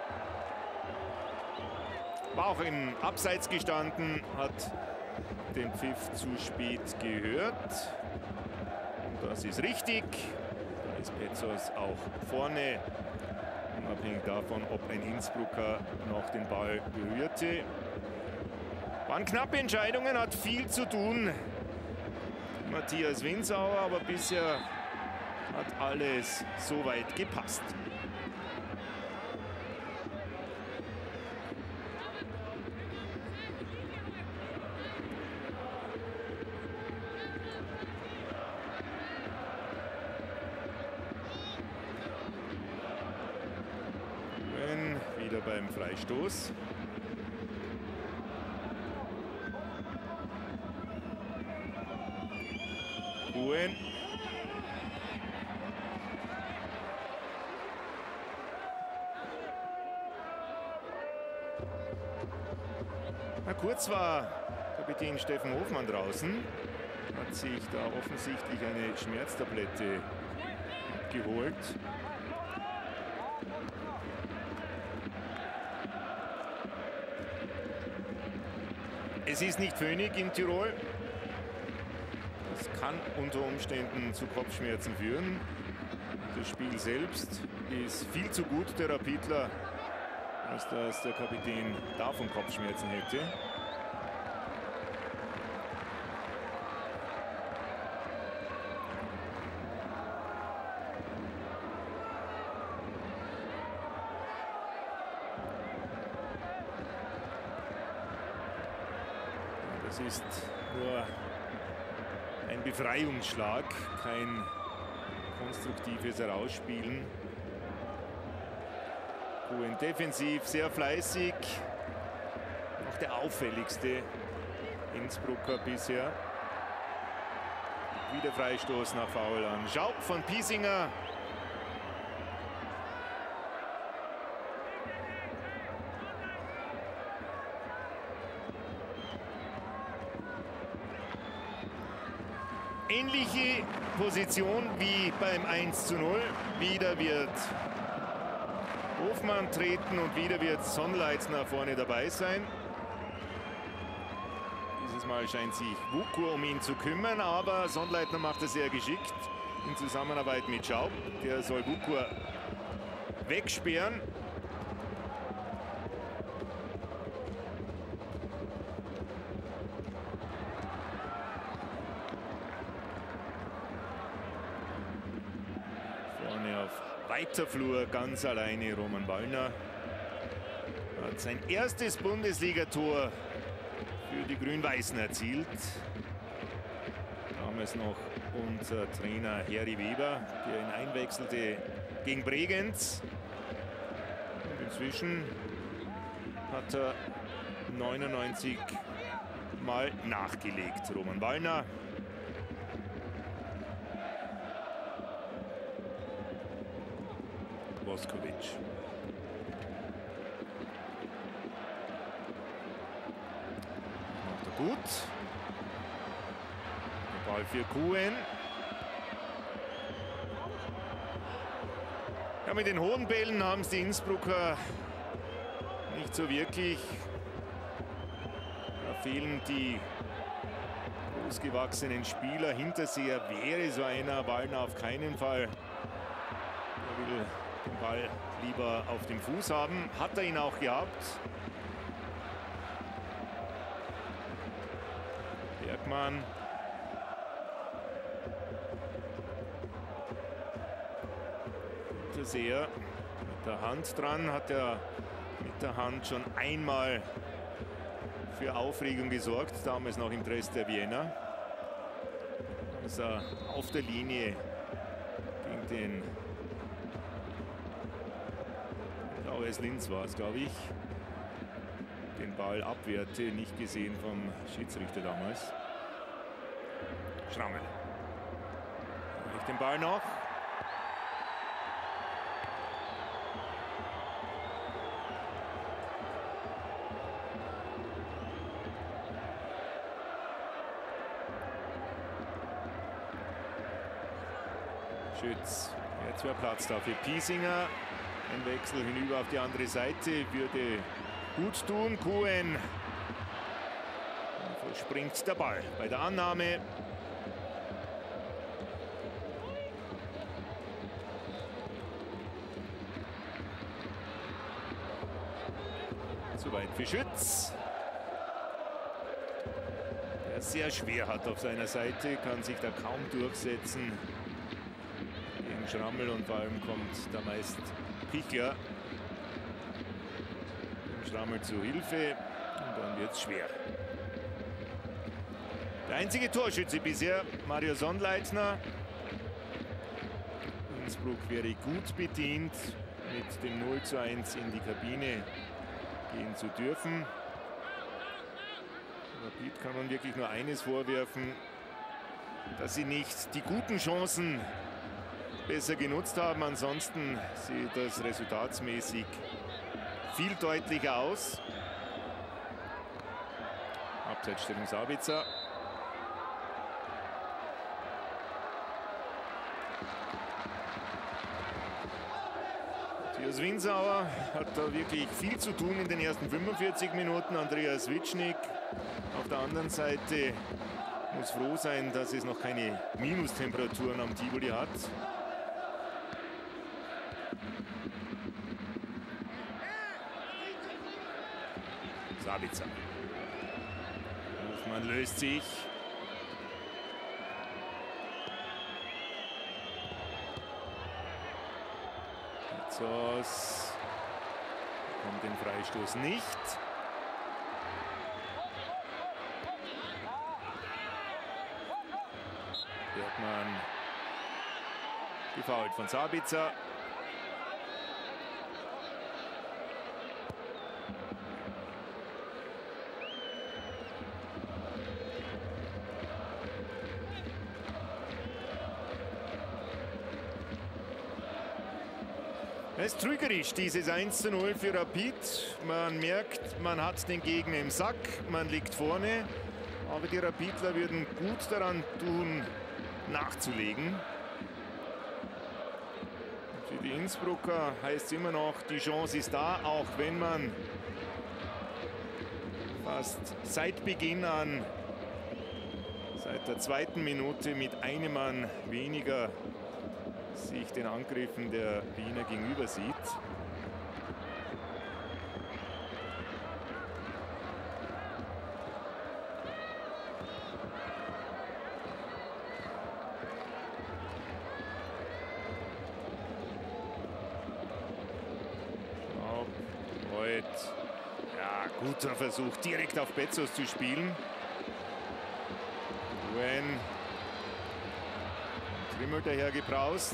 War auch im Abseits gestanden, hat den Pfiff zu spät gehört. Und das ist richtig. Da ist Etzos auch vorne, unabhängig davon, ob ein Innsbrucker noch den Ball berührte. Waren knappe Entscheidungen, hat viel zu tun. Matthias Winsauer, aber bisher hat alles soweit gepasst. Wenn wieder beim Freistoß. Guen. Na, kurz war Kapitän Steffen Hofmann draußen, hat sich da offensichtlich eine Schmerztablette geholt. Es ist nicht Pfönig in Tirol. Das kann unter Umständen zu Kopfschmerzen führen. Das Spiel selbst ist viel zu gut, der Rapidler, als dass der Kapitän davon Kopfschmerzen hätte. Das ist nur ein Befreiungsschlag, kein konstruktives Herausspielen. Guen defensiv, sehr fleißig. Noch der auffälligste Innsbrucker bisher. Wieder Freistoß nach Foul an Schaub von Piesinger. Ähnliche Position wie beim eins zu null. Wieder wird Hofmann treten und wieder wird Sonnleitner vorne dabei sein. Dieses Mal scheint sich Wukur um ihn zu kümmern, aber Sonnleitner macht es sehr geschickt in Zusammenarbeit mit Schaub. Der soll Wukur wegsperren. Weiter Flur, ganz alleine Roman Wallner. Hat sein erstes Bundesligator für die Grün-Weißen erzielt. Damals noch unser Trainer Harry Weber, der ihn einwechselte gegen Bregenz. Und inzwischen hat er neunundneunzig Mal nachgelegt. Roman Wallner. Voskovic. Macht er gut. Der Ball für Guen. Ja, mit den hohen Bällen haben es die Innsbrucker nicht so wirklich. Da fehlen die großgewachsenen Spieler. Hinterseher wäre so einer, Wallner auf keinen Fall. Er will den Ball lieber auf dem Fuß haben. Hat er ihn auch gehabt. Bachmann. Sehr mit der Hand dran, hat er mit der Hand schon einmal für Aufregung gesorgt, damals noch im Dresdner Vienna. Als er auf der Linie gegen den Blau-Weiß Linz war es, glaube ich, den Ball abwehrte, nicht gesehen vom Schiedsrichter damals. Schrammel. Nicht den Ball noch. Schütz. Jetzt wäre Platz da für Piesinger. Ein Wechsel hinüber auf die andere Seite würde gut tun. Cohen. Springt der Ball bei der Annahme. Zu weit für Schütz. Der es sehr schwer hat auf seiner Seite, kann sich da kaum durchsetzen. Schrammel und vor allem kommt da meist Pichler Schrammel zu Hilfe und dann wird es schwer. Der einzige Torschütze bisher, Mario Sonnleitner. Innsbruck wäre gut bedient, mit dem null zu eins in die Kabine gehen zu dürfen. Rapid kann man wirklich nur eines vorwerfen, dass sie nicht die guten Chancen besser genutzt haben. Ansonsten sieht das resultatsmäßig viel deutlicher aus. Abseitsstellung Sabitzer. Matthias Winsauer hat da wirklich viel zu tun in den ersten fünfundvierzig Minuten. Andreas Witschnik auf der anderen Seite muss froh sein, dass es noch keine Minustemperaturen am Tivoli hat. Sabitzer. Hofmann löst sich. Pizzos bekommt den Freistoß nicht. Bergmann gefoult von Sabitzer. Es ist trügerisch, dieses eins zu null für Rapid. Man merkt, man hat den Gegner im Sack, man liegt vorne. Aber die Rapidler würden gut daran tun, nachzulegen. Für die Innsbrucker heißt es immer noch, die Chance ist da, auch wenn man fast seit Beginn an, seit der zweiten Minute mit einem Mann weniger sich den Angriffen der Wiener gegenüber sieht. Heute, ja, guter Versuch, direkt auf Betzos zu spielen. Wenn Trimmel daher gebraust.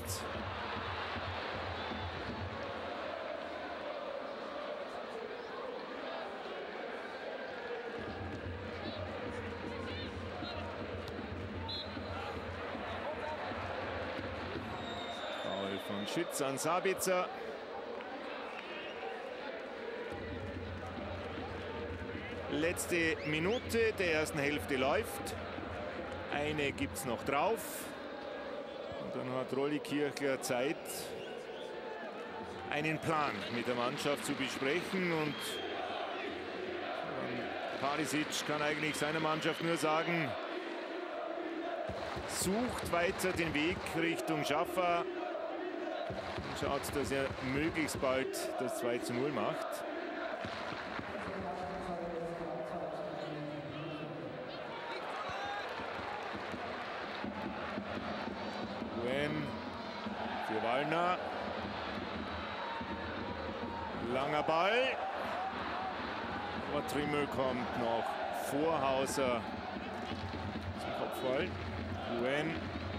Foul von Schütz an Sabitzer. Letzte Minute der ersten Hälfte läuft. Eine gibt es noch drauf. Und dann hat Rolli Kirchler Zeit, einen Plan mit der Mannschaft zu besprechen. Und Parisic kann eigentlich seiner Mannschaft nur sagen, sucht weiter den Weg Richtung Schaffer und schaut, dass er möglichst bald das zwei zu null macht. Nguyen für Wallner. Langer Ball. Aber Trimmel kommt noch vor Hauser zum Kopfball. Nguyen.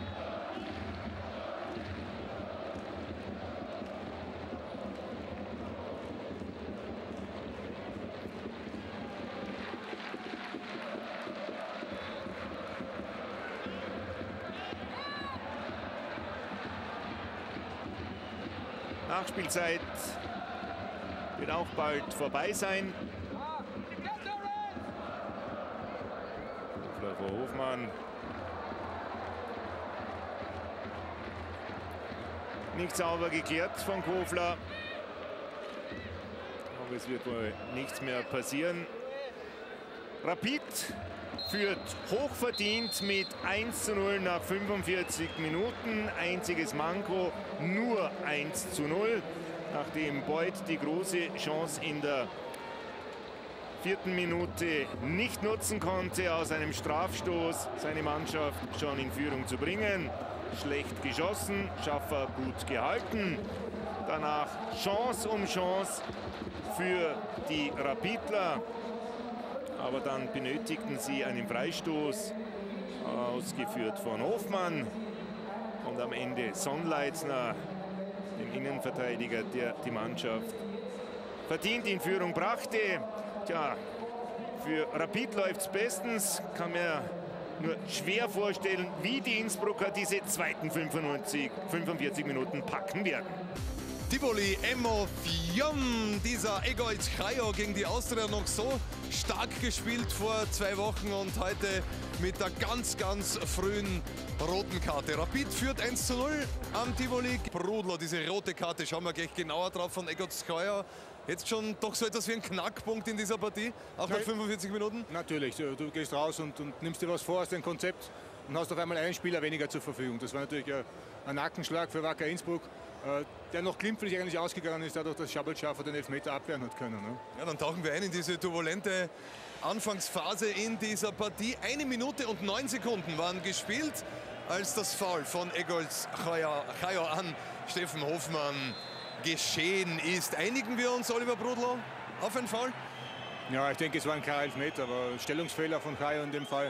Nachspielzeit wird auch bald vorbei sein. Kofler vor Hofmann. Nicht sauber geklärt von Kofler. Aber es wird wohl nichts mehr passieren. Rapid führt hochverdient mit eins zu null nach fünfundvierzig Minuten. Einziges Manko, nur eins zu null. Nachdem Beuth die große Chance in der vierten Minute nicht nutzen konnte, aus einem Strafstoß seine Mannschaft schon in Führung zu bringen. Schlecht geschossen, Schaffer gut gehalten. Danach Chance um Chance für die Rapidler. Aber dann benötigten sie einen Freistoß, ausgeführt von Hofmann. Und am Ende Sonnleitner, den Innenverteidiger, der die Mannschaft verdient in Führung brachte. Tja, für Rapid läuft es bestens. Kann mir nur schwer vorstellen, wie die Innsbrucker diese zweiten fünfundvierzig Minuten packen werden. Tivoli Emotion, dieser Egoitz Chaio gegen die Austria noch so stark gespielt vor zwei Wochen und heute mit der ganz, ganz frühen roten Karte. Rapid führt eins zu null am Tivoli. Brudler, diese rote Karte, schauen wir gleich genauer drauf von Egoitz Chaio. Jetzt schon doch so etwas wie ein Knackpunkt in dieser Partie, auch nach fünfundvierzig Minuten? Natürlich, du, du gehst raus und, und nimmst dir was vor aus dem Konzept und hast auf einmal einen Spieler weniger zur Verfügung. Das war natürlich ein, ein Nackenschlag für Wacker Innsbruck, äh, der noch glimpflich eigentlich ausgegangen ist, dadurch, dass Schabelschaffer den Elfmeter abwehren hat können. Ne? Ja, dann tauchen wir ein in diese turbulente Anfangsphase in dieser Partie. Eine Minute und neun Sekunden waren gespielt, als das Foul von Egoitz Chaio an Steffen Hofmann geschehen ist. Einigen wir uns, Oliver Brudler, auf einen Foul? Ja, ich denke, es war ein klarer Elfmeter, aber Stellungsfehler von Chaio in dem Fall.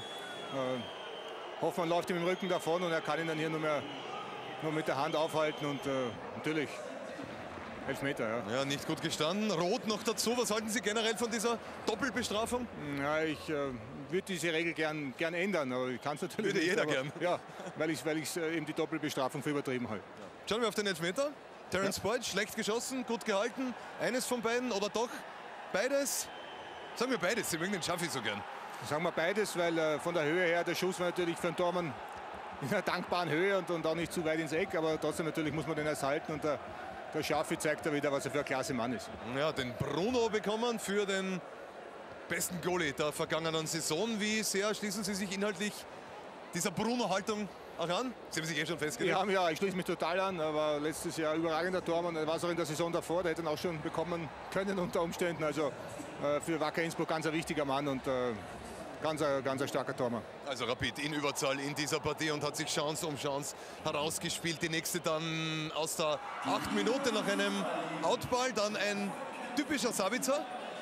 Äh, Hoffmann läuft ihm im Rücken davon und er kann ihn dann hier nur, mehr, nur mit der Hand aufhalten und äh, natürlich Elfmeter. Ja. Ja, nicht gut gestanden. Rot noch dazu. Was halten Sie generell von dieser Doppelbestrafung? Ja, ich äh, würde diese Regel gern, gern ändern, aber ich kann es natürlich Würde nicht. jeder aber, gern. Ja, weil ich, weil ich äh, eben die Doppelbestrafung für übertrieben halte. Ja. Schauen wir auf den Elfmeter. Terence ja. Boyd, schlecht geschossen, gut gehalten. Eines von beiden oder doch beides? Sagen wir beides, den schaffe ich so gern. Sagen wir beides, weil äh, von der Höhe her, der Schuss war natürlich für den Tormann in einer dankbaren Höhe und, und auch nicht zu weit ins Eck, aber trotzdem natürlich muss man den erst halten und der, der Schaffi zeigt da wieder, was er für ein klasse Mann ist. Ja, den Bruno bekommen für den besten Goalie der vergangenen Saison. Wie sehr schließen Sie sich inhaltlich dieser Bruno-Haltung auch an? Sie haben sich eh schon festgelegt. Ja, ja, ich schließe mich total an. Er war letztes Jahr überragender Tormann. Er war es auch in der Saison davor. Der hätte ihn auch schon bekommen können unter Umständen. Also äh, für Wacker Innsbruck ganz ein wichtiger Mann und äh, ganz, ein, ganz ein starker Tormann. Also Rapid in Überzahl in dieser Partie und hat sich Chance um Chance herausgespielt. Die nächste dann aus der acht Minute nach einem Outball. Dann ein typischer Sabitzer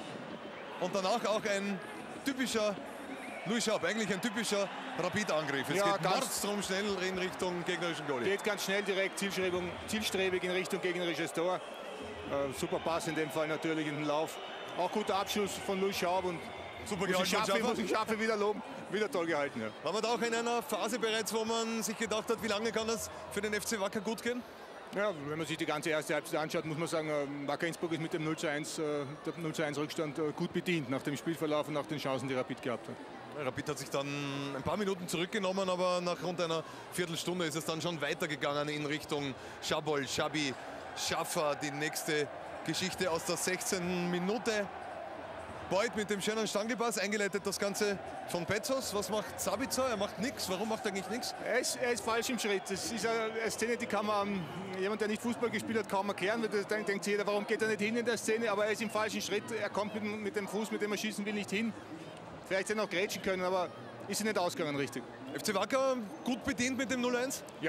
und danach auch ein typischer Louis Schaub, eigentlich ein typischer Rapid-Angriff. Es ja, geht mordstrom schnell in Richtung gegnerischen Goalie. Geht ganz schnell direkt, zielstrebig in Richtung gegnerisches Tor. Äh, super Pass in dem Fall natürlich in den Lauf. Auch guter Abschuss von Louis Schaub und super muss ich schaffe, muss ich schaffe wieder loben. Wieder toll gehalten. Ja. Waren wir da auch in einer Phase bereits, wo man sich gedacht hat, wie lange kann das für den F C Wacker gut gehen? Ja, wenn man sich die ganze erste Halbzeit anschaut, muss man sagen, Wacker Innsbruck ist mit dem null zu eins, äh, null zu eins Rückstand äh, gut bedient nach dem Spielverlauf und nach den Chancen, die Rapid gehabt hat. Rapid hat sich dann ein paar Minuten zurückgenommen, aber nach rund einer Viertelstunde ist es dann schon weitergegangen in Richtung Schabol, Schabi, Schaffer. Die nächste Geschichte aus der sechzehnten Minute. Beuth mit dem schönen Stangelpass, eingeleitet das Ganze von Petzos. Was macht Sabitzer? Er macht nichts. Warum macht er eigentlich nichts? Er ist, er ist falsch im Schritt. Das ist eine Szene, die kann man, jemand, der nicht Fußball gespielt hat, kaum erklären. Da denkt jeder, warum geht er nicht hin in der Szene? Aber er ist im falschen Schritt. Er kommt mit, mit dem Fuß, mit dem er schießen will, nicht hin. Vielleicht hätte er noch grätschen können, aber ist er nicht ausgegangen richtig. F C Wacker gut bedient mit dem null eins? Ja,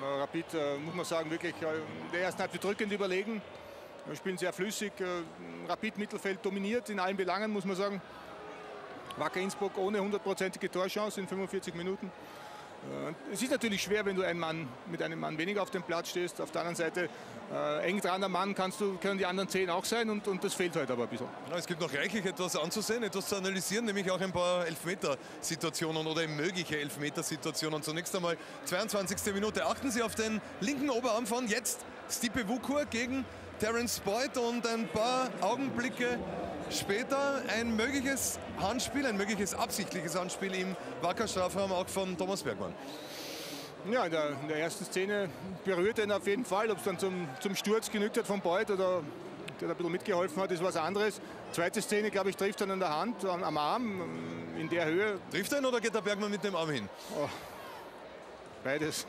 Rapid, äh, muss man sagen, wirklich äh, in der ersten Halbzeit drückend überlegen. Wir spielen sehr flüssig. Äh, Rapid Mittelfeld dominiert in allen Belangen, muss man sagen. Wacker Innsbruck ohne hundertprozentige Torchance in fünfundvierzig Minuten. Äh, es ist natürlich schwer, wenn du einen Mann, mit einem Mann weniger auf dem Platz stehst. Auf der anderen Seite, äh, eng dran am Mann kannst du, können die anderen zehn auch sein und, und das fehlt heute aber ein bisschen. Ja, es gibt noch reichlich etwas anzusehen, etwas zu analysieren, nämlich auch ein paar Elfmetersituationen oder mögliche Elfmetersituationen. Zunächst einmal zweiundzwanzigste Minute. Achten Sie auf den linken Oberarm von jetzt Stipe Wukur gegen Terence Boyd und ein paar Augenblicke später ein mögliches Handspiel, ein mögliches absichtliches Handspiel im Wacker-Strafraum auch von Thomas Bergmann. Ja, in der, in der ersten Szene berührt er ihn auf jeden Fall. Ob es dann zum, zum Sturz genügt hat von Boyd oder der da ein bisschen mitgeholfen hat, ist was anderes. Zweite Szene, glaube ich, trifft dann an der Hand, am, am Arm, in der Höhe. Trifft er ihn oder geht der Bergmann mit dem Arm hin? Oh. Beides.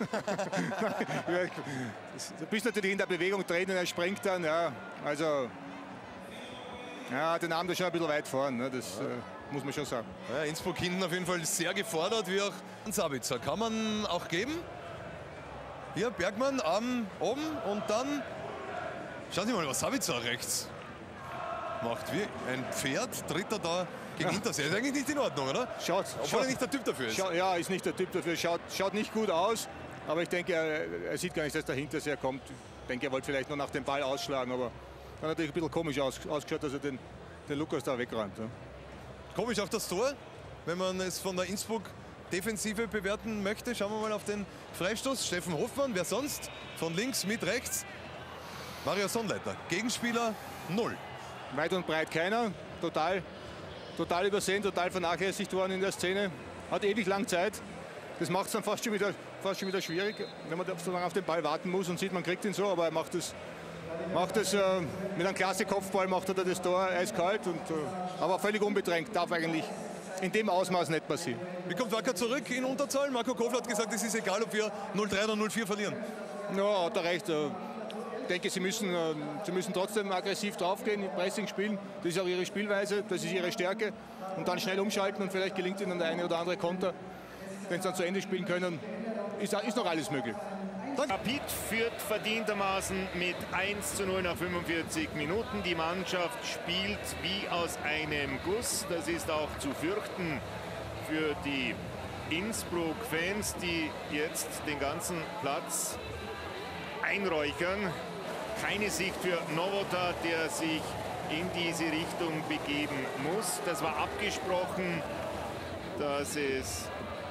Du bist natürlich in der Bewegung drin und er springt dann. Ja, also, ja, den Arm da schon ein bisschen weit vorn. Ne, das ja. äh, muss man schon sagen. Ja, Innsbruck hinten auf jeden Fall sehr gefordert, wie auch Sabitzer. Kann man auch geben. Hier Bergmann, Arm oben und dann. Schauen Sie mal, was Sabitzer rechts macht. Wie ein Pferd tritt er da gegen ja. Hinterseher. Ist eigentlich nicht in Ordnung, oder? Schaut, Obwohl schaut, er nicht der Typ dafür ist. Schaut, ja, ist nicht der Typ dafür. Schaut, schaut nicht gut aus. Aber ich denke, er, er sieht gar nicht, dass der Hinterseher kommt. Ich denke, er wollte vielleicht nur nach dem Ball ausschlagen. Aber hat natürlich ein bisschen komisch aus, ausgeschaut, dass er den, den Lukas da wegräumt. Ja. Komisch auch das Tor, wenn man es von der Innsbruck-Defensive bewerten möchte. Schauen wir mal auf den Freistoß. Steffen Hoffmann, wer sonst? Von links mit rechts. Mario Sonnleitner, Gegenspieler null. Weit und breit keiner. Total, total übersehen, total vernachlässigt worden in der Szene. Hat ewig lang Zeit. Das macht es dann fast schon, wieder, fast schon wieder schwierig, wenn man so lange auf den Ball warten muss und sieht, man kriegt ihn so. Aber er macht es macht es, äh, mit einem klasse Kopfball, macht er das Tor eiskalt. Und, äh, aber völlig unbedrängt, darf eigentlich in dem Ausmaß nicht passieren. Wie kommt Wacker zurück in Unterzahl? Marco Kofler hat gesagt, es ist egal, ob wir null drei oder null vier verlieren. Ja, hat er recht. Äh, Ich denke, sie müssen, äh, sie müssen trotzdem aggressiv draufgehen, Pressing spielen. Das ist auch ihre Spielweise, das ist ihre Stärke. Und dann schnell umschalten und vielleicht gelingt ihnen der eine oder andere Konter. Wenn sie dann zu Ende spielen können, ist, ist noch alles möglich. Rapid führt verdientermaßen mit eins zu null nach fünfundvierzig Minuten. Die Mannschaft spielt wie aus einem Guss. Das ist auch zu fürchten für die Innsbruck-Fans, die jetzt den ganzen Platz einräuchern. Keine Sicht für Novota, der sich in diese Richtung begeben muss. Das war abgesprochen, dass es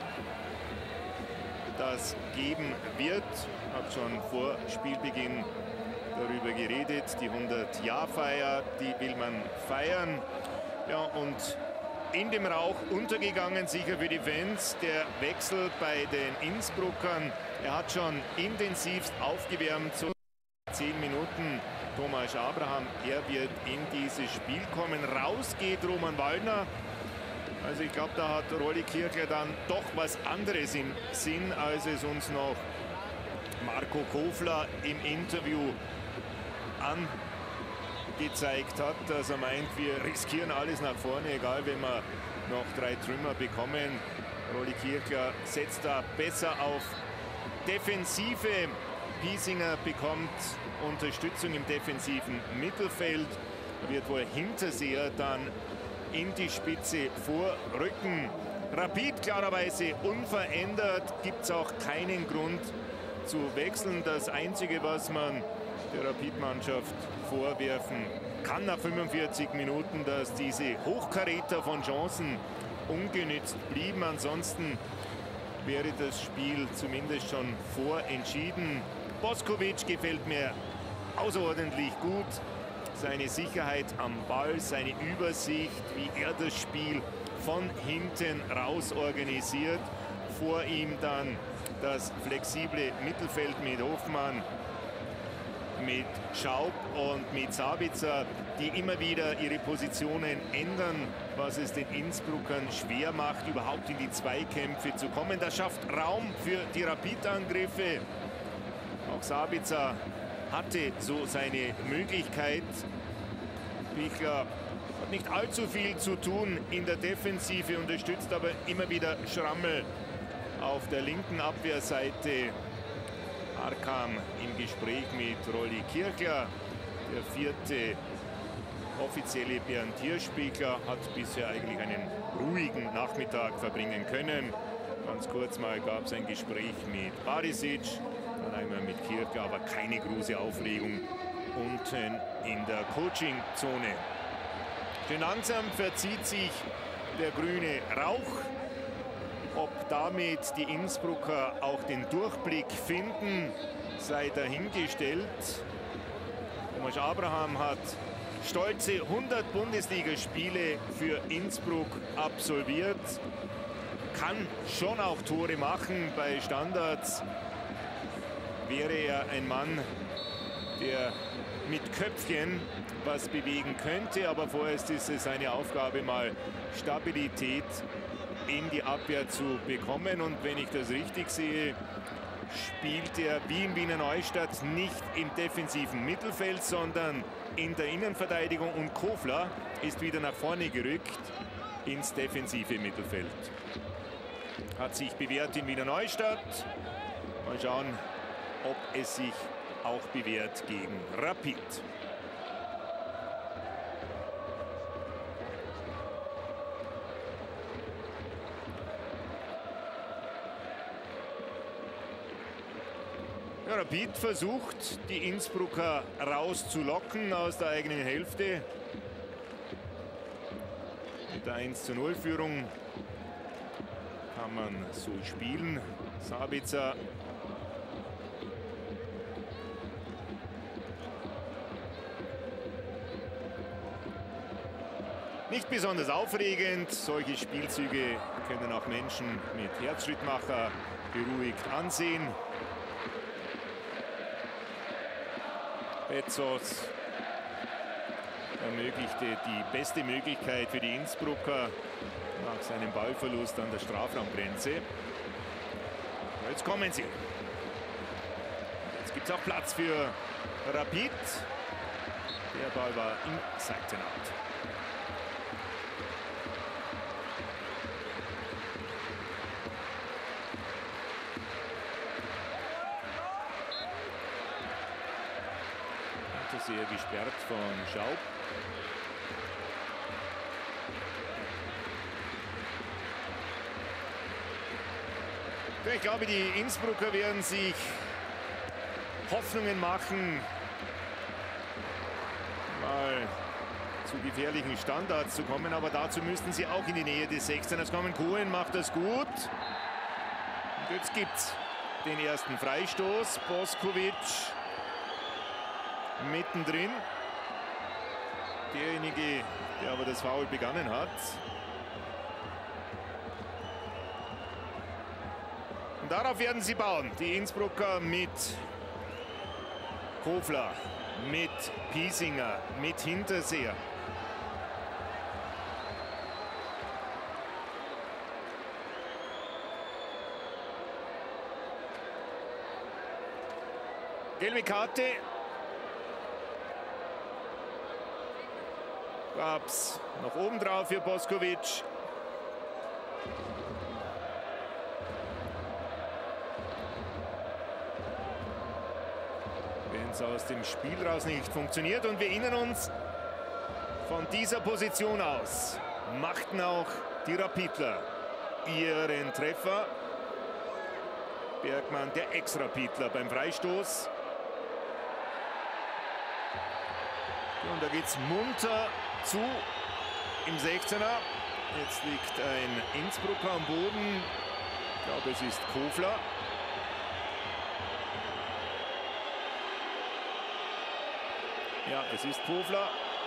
das geben wird. Ich habe schon vor Spielbeginn darüber geredet. Die hundert-Jahr-Feier, die will man feiern. Ja, und in dem Rauch untergegangen, sicher für die Fans, der Wechsel bei den Innsbruckern. Er hat schon intensivst aufgewärmt, so zehn Minuten. Thomas Abraham, er wird in dieses Spiel kommen. Raus geht Roman Wallner. Also ich glaube, da hat Rolli Kirchler dann doch was anderes im Sinn, als es uns noch Marco Kofler im Interview angezeigt hat, dass er meint, wir riskieren alles nach vorne, egal wenn wir noch drei Trümmer bekommen. Rolli Kirchler setzt da besser auf Defensive. Piesinger bekommt Unterstützung im defensiven Mittelfeld, wird wohl Hinterseher dann in die Spitze vorrücken. Rapid klarerweise unverändert, gibt es auch keinen Grund zu wechseln. Das Einzige, was man der Rapid-Mannschaft vorwerfen kann nach fünfundvierzig Minuten, dass diese Hochkaräter von Chancen ungenützt blieben. Ansonsten wäre das Spiel zumindest schon vorentschieden. Boskovic gefällt mir außerordentlich gut. Seine Sicherheit am Ball, seine Übersicht, wie er das Spiel von hinten raus organisiert. Vor ihm dann das flexible Mittelfeld mit Hofmann, mit Schaub und mit Sabitzer, die immer wieder ihre Positionen ändern, was es den Innsbruckern schwer macht, überhaupt in die Zweikämpfe zu kommen. Das schafft Raum für die Rapid-Angriffe. Auch Sabitzer hatte so seine Möglichkeit. Pichler hat nicht allzu viel zu tun in der Defensive, unterstützt aber immer wieder Schrammel auf der linken Abwehrseite. Harkam im Gespräch mit Rolli Kirchler. Der vierte offizielle Bernd Hirschbichler hat bisher eigentlich einen ruhigen Nachmittag verbringen können. Ganz kurz mal gab es ein Gespräch mit Barisic, dann einmal mit Kirchler, aber keine große Aufregung unten in der Coaching-Zone. Schön langsam verzieht sich der grüne Rauch. Ob damit die Innsbrucker auch den Durchblick finden, sei dahingestellt. Thomas Abraham hat stolze hundert Bundesligaspiele für Innsbruck absolviert. Kann schon auch Tore machen bei Standards. Wäre er ein Mann, der mit Köpfchen was bewegen könnte. Aber vorerst ist es seine Aufgabe, mal Stabilität in die Abwehr zu bekommen. Und wenn ich das richtig sehe, spielt er wie in Wiener Neustadt nicht im defensiven Mittelfeld, sondern in der Innenverteidigung. Und Kofler ist wieder nach vorne gerückt ins defensive Mittelfeld. Hat sich bewährt in Wiener Neustadt. Mal schauen, ob es sich auch bewährt gegen Rapid. Ja, Rapid versucht, die Innsbrucker rauszulocken aus der eigenen Hälfte. Mit der eins zu null Führung kann man so spielen. Sabitzer nicht besonders aufregend. Solche Spielzüge können auch Menschen mit Herzschrittmacher beruhigt ansehen. Betzos ermöglichte die beste Möglichkeit für die Innsbrucker nach seinem Ballverlust an der Strafraumgrenze. Jetzt kommen sie. Jetzt gibt es auch Platz für Rapid. Der Ball war im Seitenrand. Sehr gesperrt von Schaub. Ich glaube, die Innsbrucker werden sich Hoffnungen machen, mal zu gefährlichen Standards zu kommen. Aber dazu müssten sie auch in die Nähe des sechzehners kommen. Cohen macht das gut. Und jetzt gibt es den ersten Freistoß. Boskovic mittendrin. Derjenige, der aber das Foul begangen hat. Und darauf werden sie bauen. Die Innsbrucker mit Kofler, mit Piesinger, mit Hinterseher. Gelbe Karte. Gab es noch oben drauf für Boskovic. Wenn es aus dem Spiel raus nicht funktioniert. Und wir erinnern uns, von dieser Position aus machten auch die Rapidler ihren Treffer. Bergmann, der Ex-Rapidler beim Freistoß. Und da geht es munter zu im sechzehner. Jetzt liegt ein Innsbrucker am Boden. Ich glaube, es ist Kofler. Ja, es ist Kofler.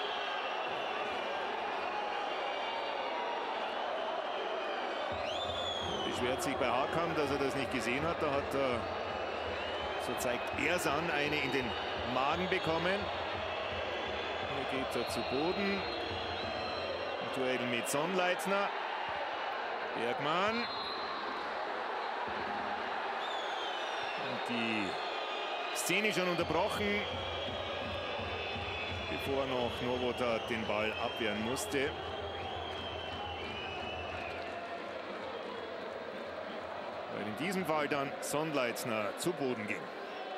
Beschwert sich bei Harkam, dass er das nicht gesehen hat. Da hat er, so zeigt er es an, eine in den Magen bekommen. Hier geht er zu Boden. Ein Duell mit Sonnleitner. Bergmann. Und die Szene schon unterbrochen, bevor noch Nowota den Ball abwehren musste. Weil in diesem Fall dann Sonnleitner zu Boden ging.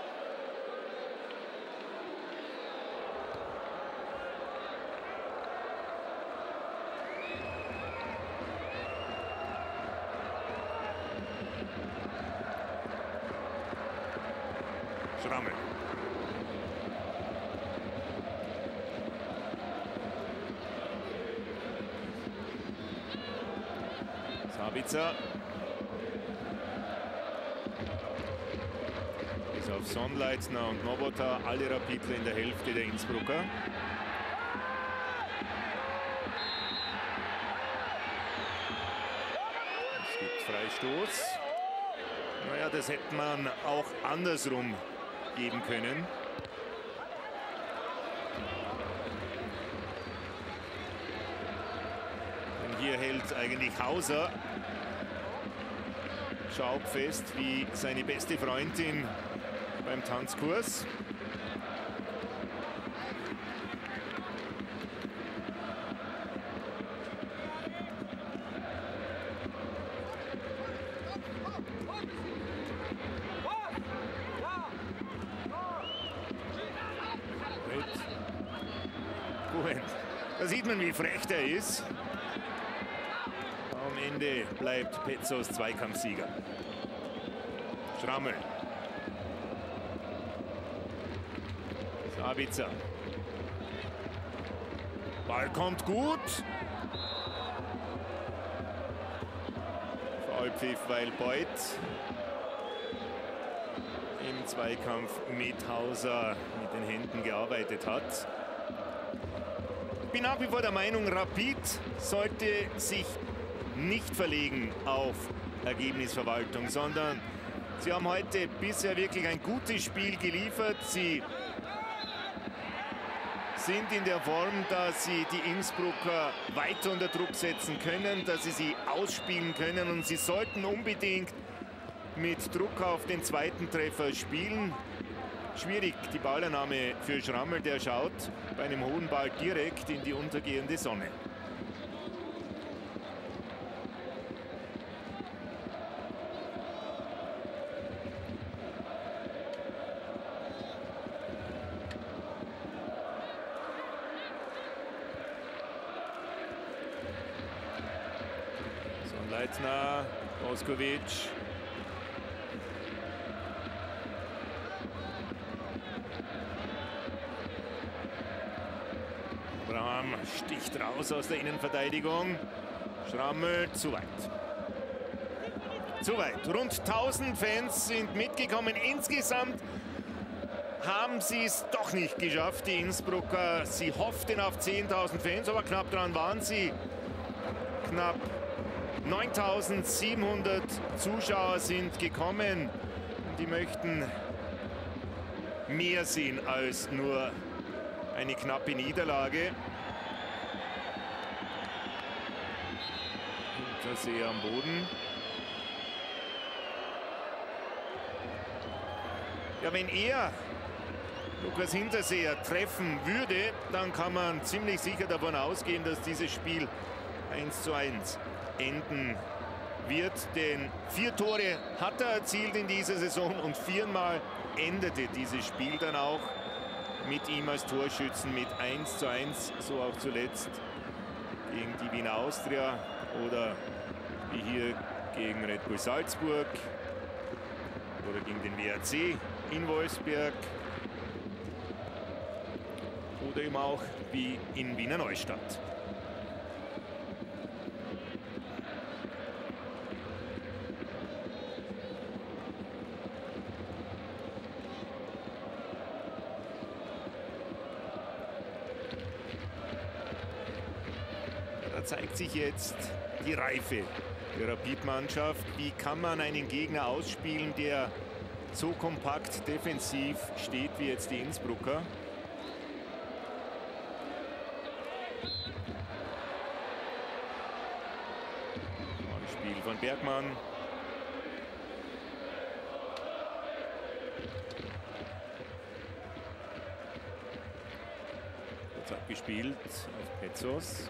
Schrammel. Sabitzer. Bis auf Sonnleitner und Nowota, alle Rapidler in der Hälfte der Innsbrucker. Es gibt Freistoß. Naja, das hätte man auch andersrum geben können. Und hier hält eigentlich Hauser Schaub fest wie seine beste Freundin beim Tanzkurs. Da sieht man, wie frech der ist. Am Ende bleibt Petzos Zweikampfsieger. Schrammel. Sabitzer. Ball kommt gut. Foulpfiff, weil Beuth im Zweikampf mit Hauser mit den Händen gearbeitet hat. Ich bin nach wie vor der Meinung, Rapid sollte sich nicht verlegen auf Ergebnisverwaltung, sondern sie haben heute bisher wirklich ein gutes Spiel geliefert. Sie sind in der Form, dass sie die Innsbrucker weiter unter Druck setzen können, dass sie sie ausspielen können, und sie sollten unbedingt mit Druck auf den zweiten Treffer spielen. Schwierig die Ballannahme für Schrammel, der schaut bei einem hohen Ball direkt in die untergehende Sonne. Sonnleitner, Boskovic. Abraham sticht raus aus der Innenverteidigung. Schrammel zu weit. Zu weit. Rund tausend Fans sind mitgekommen. Insgesamt haben sie es doch nicht geschafft, die Innsbrucker. Sie hofften auf zehntausend Fans, aber knapp dran waren sie. Knapp neuntausendsiebenhundert Zuschauer sind gekommen. Die möchten mehr sehen als nur eine knappe Niederlage. Hinterseher am Boden. Ja, wenn er, Lukas Hinterseher, treffen würde, dann kann man ziemlich sicher davon ausgehen, dass dieses Spiel eins zu eins enden wird. Denn vier Tore hat er erzielt in dieser Saison und viermal endete dieses Spiel dann auch mit ihm als Torschützen mit eins zu eins, so auch zuletzt gegen die Wiener Austria oder wie hier gegen Red Bull Salzburg oder gegen den W R C in Wolfsberg oder eben auch wie in Wiener Neustadt. Zeigt sich jetzt die Reife der Rapid-Mannschaft. Wie kann man einen Gegner ausspielen, der so kompakt defensiv steht wie jetzt die Innsbrucker? Spiel von Bergmann. Kurz abgespielt auf Petzos.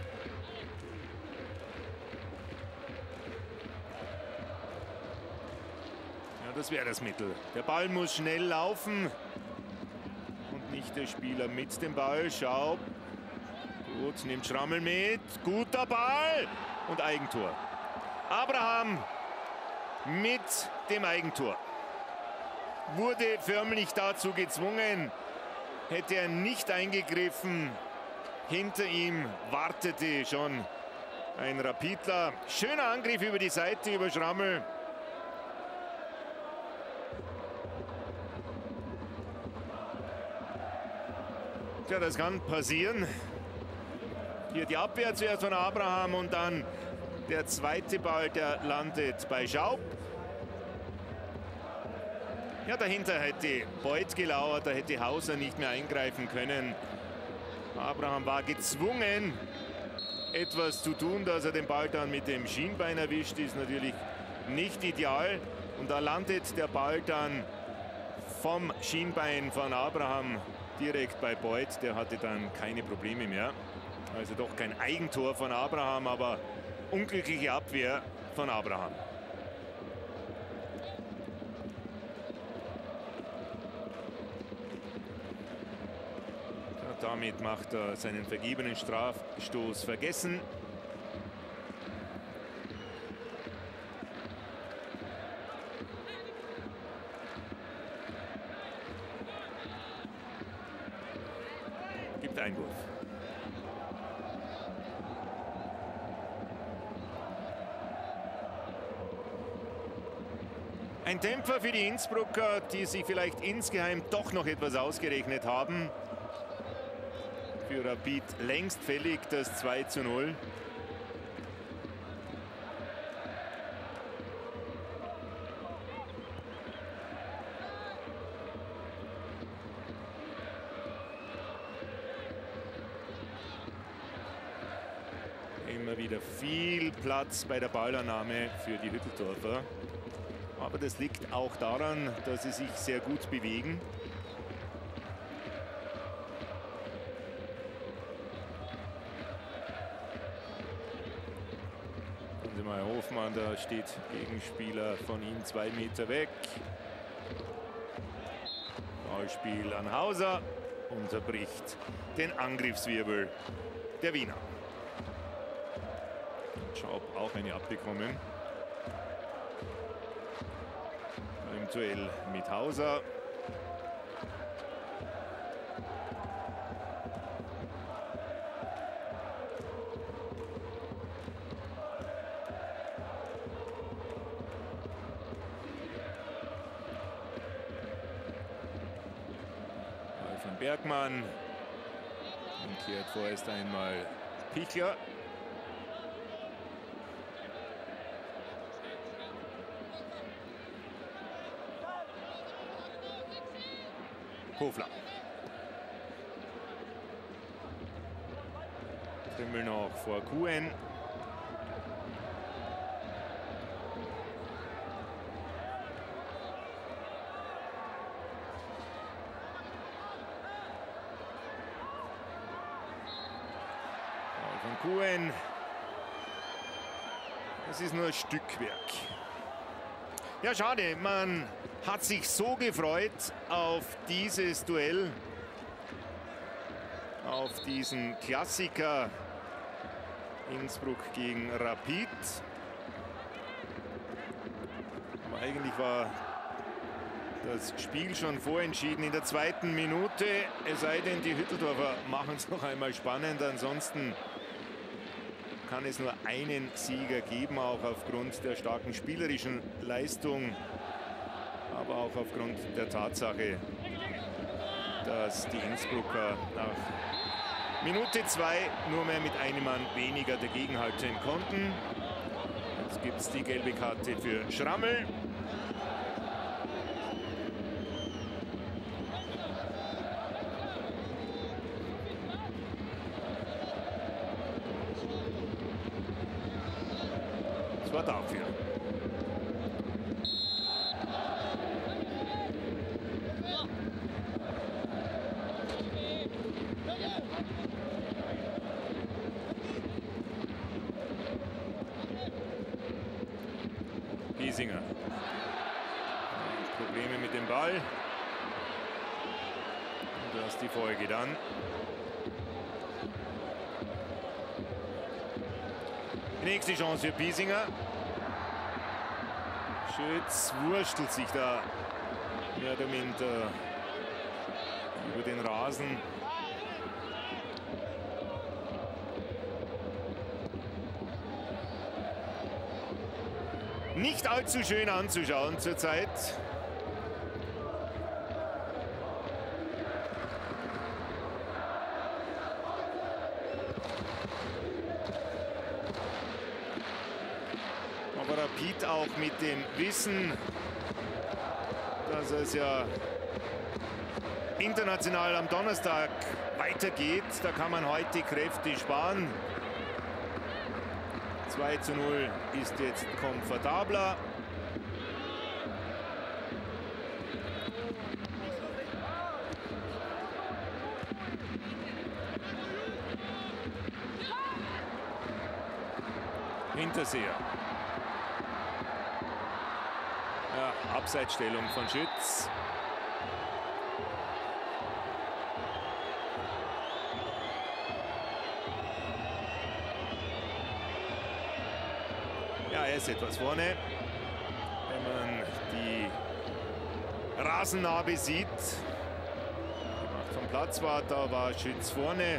Das wäre das Mittel. Der Ball muss schnell laufen und nicht der Spieler mit dem Ball. Schaub. Gut, nimmt Schrammel mit. Guter Ball und Eigentor. Abraham mit dem Eigentor. wurde förmlich dazu gezwungen. Hätte er nicht eingegriffen, hinter ihm wartete schon ein Rapidler. Schöner Angriff über die Seite, über Schrammel. Tja, das kann passieren. Hier die Abwehr zuerst von Abraham und dann der zweite Ball, der landet bei Schaub. Ja, dahinter hätte Beuth gelauert, da hätte Hauser nicht mehr eingreifen können. Abraham war gezwungen, etwas zu tun, dass er den Ball dann mit dem Schienbein erwischt, ist natürlich nicht ideal. Und da landet der Ball dann vom Schienbein von Abraham direkt bei Beuth. Der hatte dann keine Probleme mehr. Also doch kein Eigentor von Abraham, aber unglückliche Abwehr von Abraham. Ja, damit macht er seinen vergebenen Strafstoß vergessen. Gibt Einwurf. Ein Dämpfer für die Innsbrucker, die sich vielleicht insgeheim doch noch etwas ausgerechnet haben. Für Rapid längst fällig das zwei zu null. Immer wieder viel Platz bei der Ballannahme für die Hütteldorfer. Aber das liegt auch daran, dass sie sich sehr gut bewegen. Sehen Sie mal, Hofmann, da steht Gegenspieler von ihm zwei Meter weg. Ballspiel an Hauser, unterbricht den Angriffswirbel der Wiener. Schaub auch eine abbekommen. Im Duell mit Hauser. Ball von Bergmann. Und kehrt vorerst einmal Pichler. Kofler. Trimmel noch vor Kuhn. Von Kuhn. Das ist nur Stückwerk. Ja, schade, man hat sich so gefreut auf dieses Duell, auf diesen Klassiker Innsbruck gegen Rapid. Aber eigentlich war das Spiel schon vorentschieden in der zweiten Minute. Es sei denn, die Hütteldorfer machen es noch einmal spannend. Ansonsten kann es nur einen Sieger geben, auch aufgrund der starken spielerischen Leistung, aber auch aufgrund der Tatsache, dass die Innsbrucker nach Minute zwei nur mehr mit einem Mann weniger dagegenhalten konnten. Jetzt gibt es die gelbe Karte für Schrammel. Das war dafür. Giesinger. Probleme mit dem Ball. Und das ist die Folge dann. Die nächste Chance für Biesinger. Schütz wurstelt sich da mehr oder minder über den Rasen. Nicht allzu schön anzuschauen zurzeit. Aber Rapid auch mit dem Wissen, dass es ja international am Donnerstag weitergeht. Da kann man heute Kräfte sparen. zwei zu null ist jetzt komfortabler. Hinterseher. Ja, Abseitsstellung von Schütz. Ja, er ist etwas vorne. Wenn man die Rasennarbe sieht, gemacht vom Platzwart, war Schütz vorne.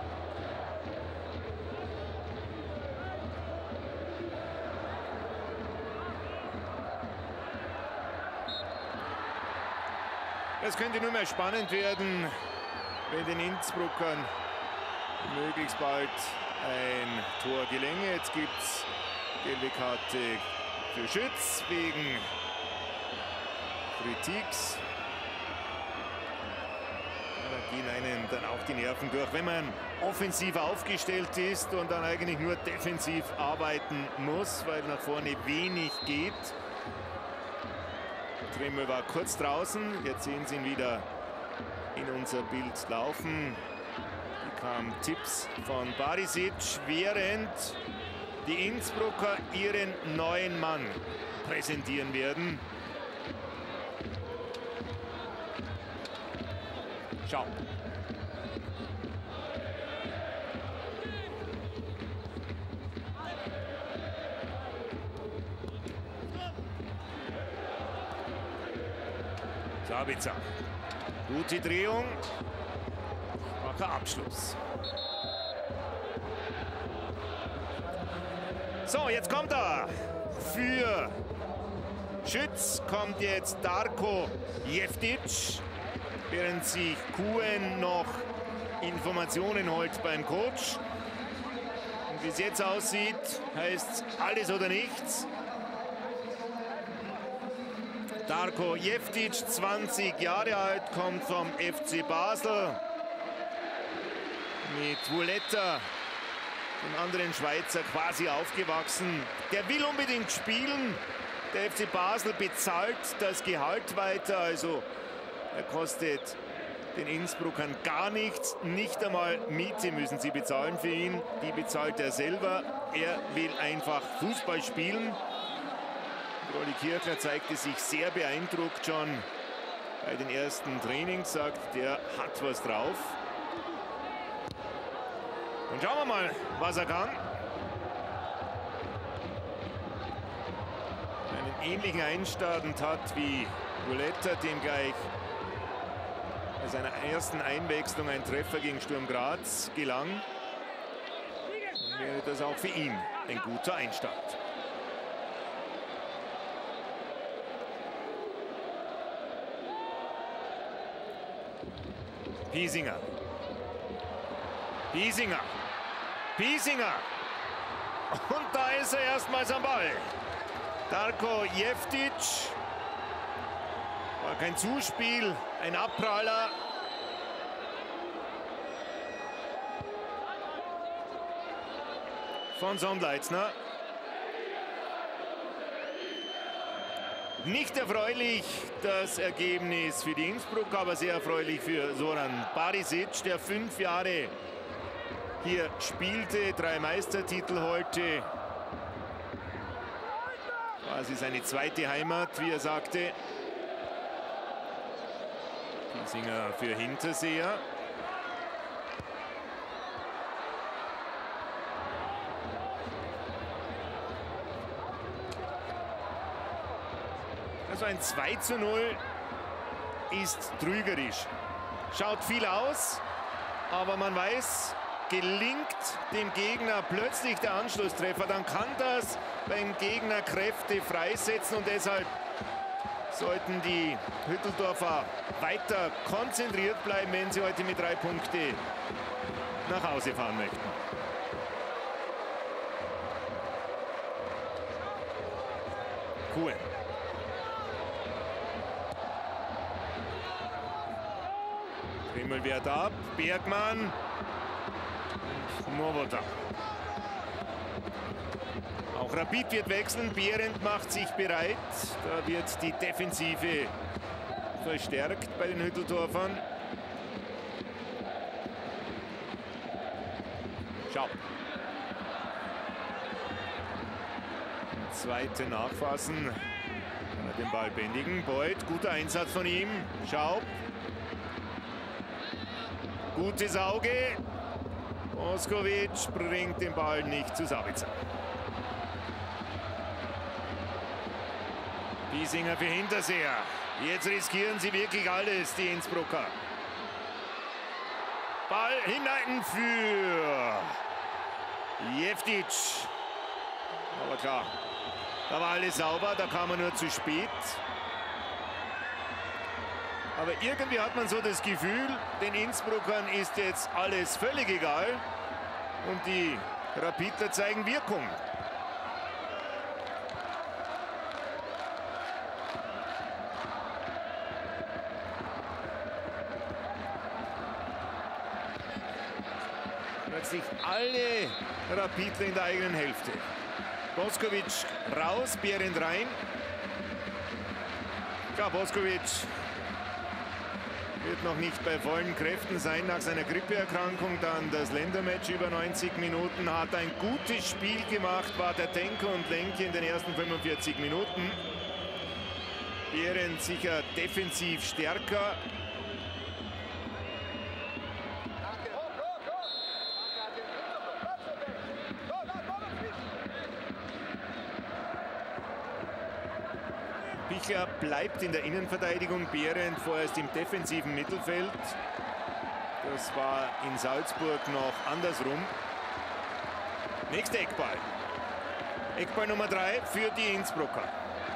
Es könnte nur mehr spannend werden, wenn den Innsbruckern möglichst bald ein Tor gelänge. Jetzt gibt es gelbe Karte für Schütz wegen Kritiks. Da gehen einem dann auch die Nerven durch, wenn man offensiv aufgestellt ist und dann eigentlich nur defensiv arbeiten muss, weil nach vorne wenig geht. Trimmel war kurz draußen, jetzt sehen Sie ihn wieder in unser Bild laufen. Hier kamen Tipps von Barisic, während die Innsbrucker ihren neuen Mann präsentieren werden. Schau. Sabitzer. Gute Drehung. Schwacher Abschluss. So, jetzt kommt er. Für Schütz kommt jetzt Darko Jeftic, während sich Kuhn noch Informationen holt beim Coach. Und wie es jetzt aussieht, heißt es alles oder nichts. Darko Jeftic, zwanzig Jahre alt, kommt vom F C Basel. Mit Vuletta, dem anderen Schweizer, quasi aufgewachsen. Der will unbedingt spielen. Der F C Basel bezahlt das Gehalt weiter. Also er kostet den Innsbruckern gar nichts. Nicht einmal Miete müssen sie bezahlen für ihn. Die bezahlt er selber. Er will einfach Fußball spielen. Rolli Kirchner zeigte sich sehr beeindruckt schon bei den ersten Trainings, sagt, der hat was drauf. Und schauen wir mal, was er kann. Einen ähnlichen Einstand hat wie Vuletta, dem gleich bei seiner ersten Einwechslung ein Treffer gegen Sturm Graz gelang. Dann wäre das auch für ihn ein guter Einstand. Piesinger. Piesinger. Piesinger. Und da ist er erstmals am Ball. Darko Jeftic. War kein Zuspiel, ein Abpraller. Von Sonnleitzner. Nicht erfreulich das Ergebnis für die Innsbrucker, aber sehr erfreulich für Zoran Barisic, der fünf Jahre hier spielte, drei Meistertitel holte. Quasi seine zweite Heimat, wie er sagte. Piesinger für Hinterseher. Das war ein zwei zu null ist trügerisch. Schaut viel aus, aber man weiß, gelingt dem Gegner plötzlich der Anschlusstreffer, dann kann das beim Gegner Kräfte freisetzen und deshalb sollten die Hütteldorfer weiter konzentriert bleiben, wenn sie heute mit drei Punkten nach Hause fahren möchten. Kuhn. Trimmel wehrt ab, Bergmann, Nowota. Auch Rapid wird wechseln, Behrendt macht sich bereit. Da wird die Defensive verstärkt bei den Hütteldorfern. Schaub. Zweite nachfassen. Kann er den Ball bändigen. Beuth, guter Einsatz von ihm. Schaub. Gutes Auge. Boskovic bringt den Ball nicht zu Sabitzer. Biesinger für Hinterseher. Jetzt riskieren sie wirklich alles, die Innsbrucker. Ball hinein für Jeftic. Aber klar, da war alles sauber, da kam er nur zu spät. Aber irgendwie hat man so das Gefühl, den Innsbruckern ist jetzt alles völlig egal. Und die Rapidler zeigen Wirkung. Plötzlich alle Rapidler in der eigenen Hälfte. Boskovic raus, Behrendt rein. Ja, Boskovic wird noch nicht bei vollen Kräften sein nach seiner Grippeerkrankung. Dann das Ländermatch über neunzig Minuten. Hat ein gutes Spiel gemacht, war der Denker und Lenker in den ersten fünfundvierzig Minuten. Behrendt sicher defensiv stärker. Pichler bleibt in der Innenverteidigung, Behrendt vorerst im defensiven Mittelfeld. Das war in Salzburg noch andersrum. Nächster Eckball. Eckball Nummer drei für die Innsbrucker.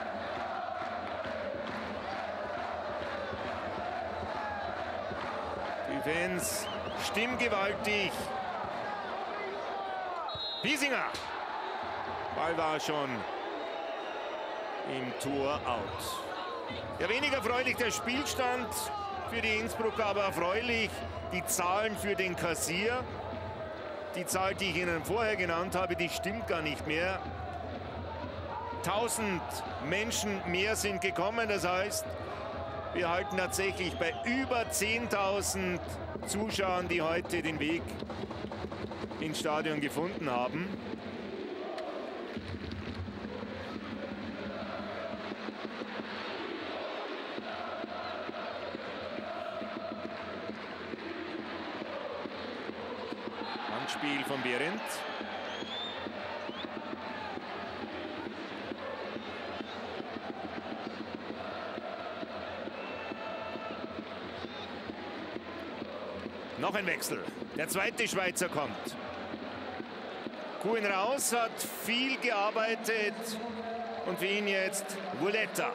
Die Fans stimmgewaltig. Biesinger. Ball war schon im Tor out. Ja, weniger erfreulich der Spielstand für die Innsbrucker, aber erfreulich die Zahlen für den Kassier. Die Zahl, die ich Ihnen vorher genannt habe, die stimmt gar nicht mehr. tausend Menschen mehr sind gekommen, das heißt, wir halten tatsächlich bei über zehntausend Zuschauern, die heute den Weg ins Stadion gefunden haben. Spiel von Behrendt. Noch ein Wechsel. Der zweite Schweizer kommt. Kuhn raus, hat viel gearbeitet und für ihn jetzt Vuletta.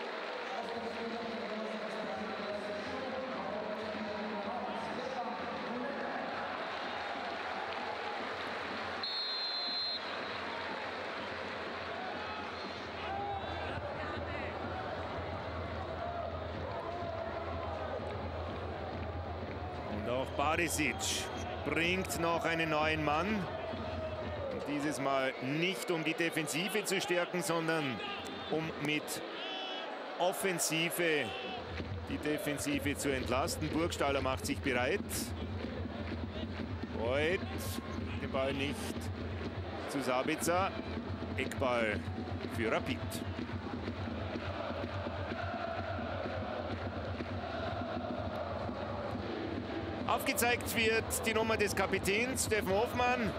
Auch Barisic bringt noch einen neuen Mann. Und dieses Mal nicht, um die Defensive zu stärken, sondern um mit Offensive die Defensive zu entlasten. Burgstaller macht sich bereit. Beuth, den Ball nicht zu Sabitzer. Eckball für Rapid. Aufgezeigt wird die Nummer des Kapitäns, Steffen Hofmann.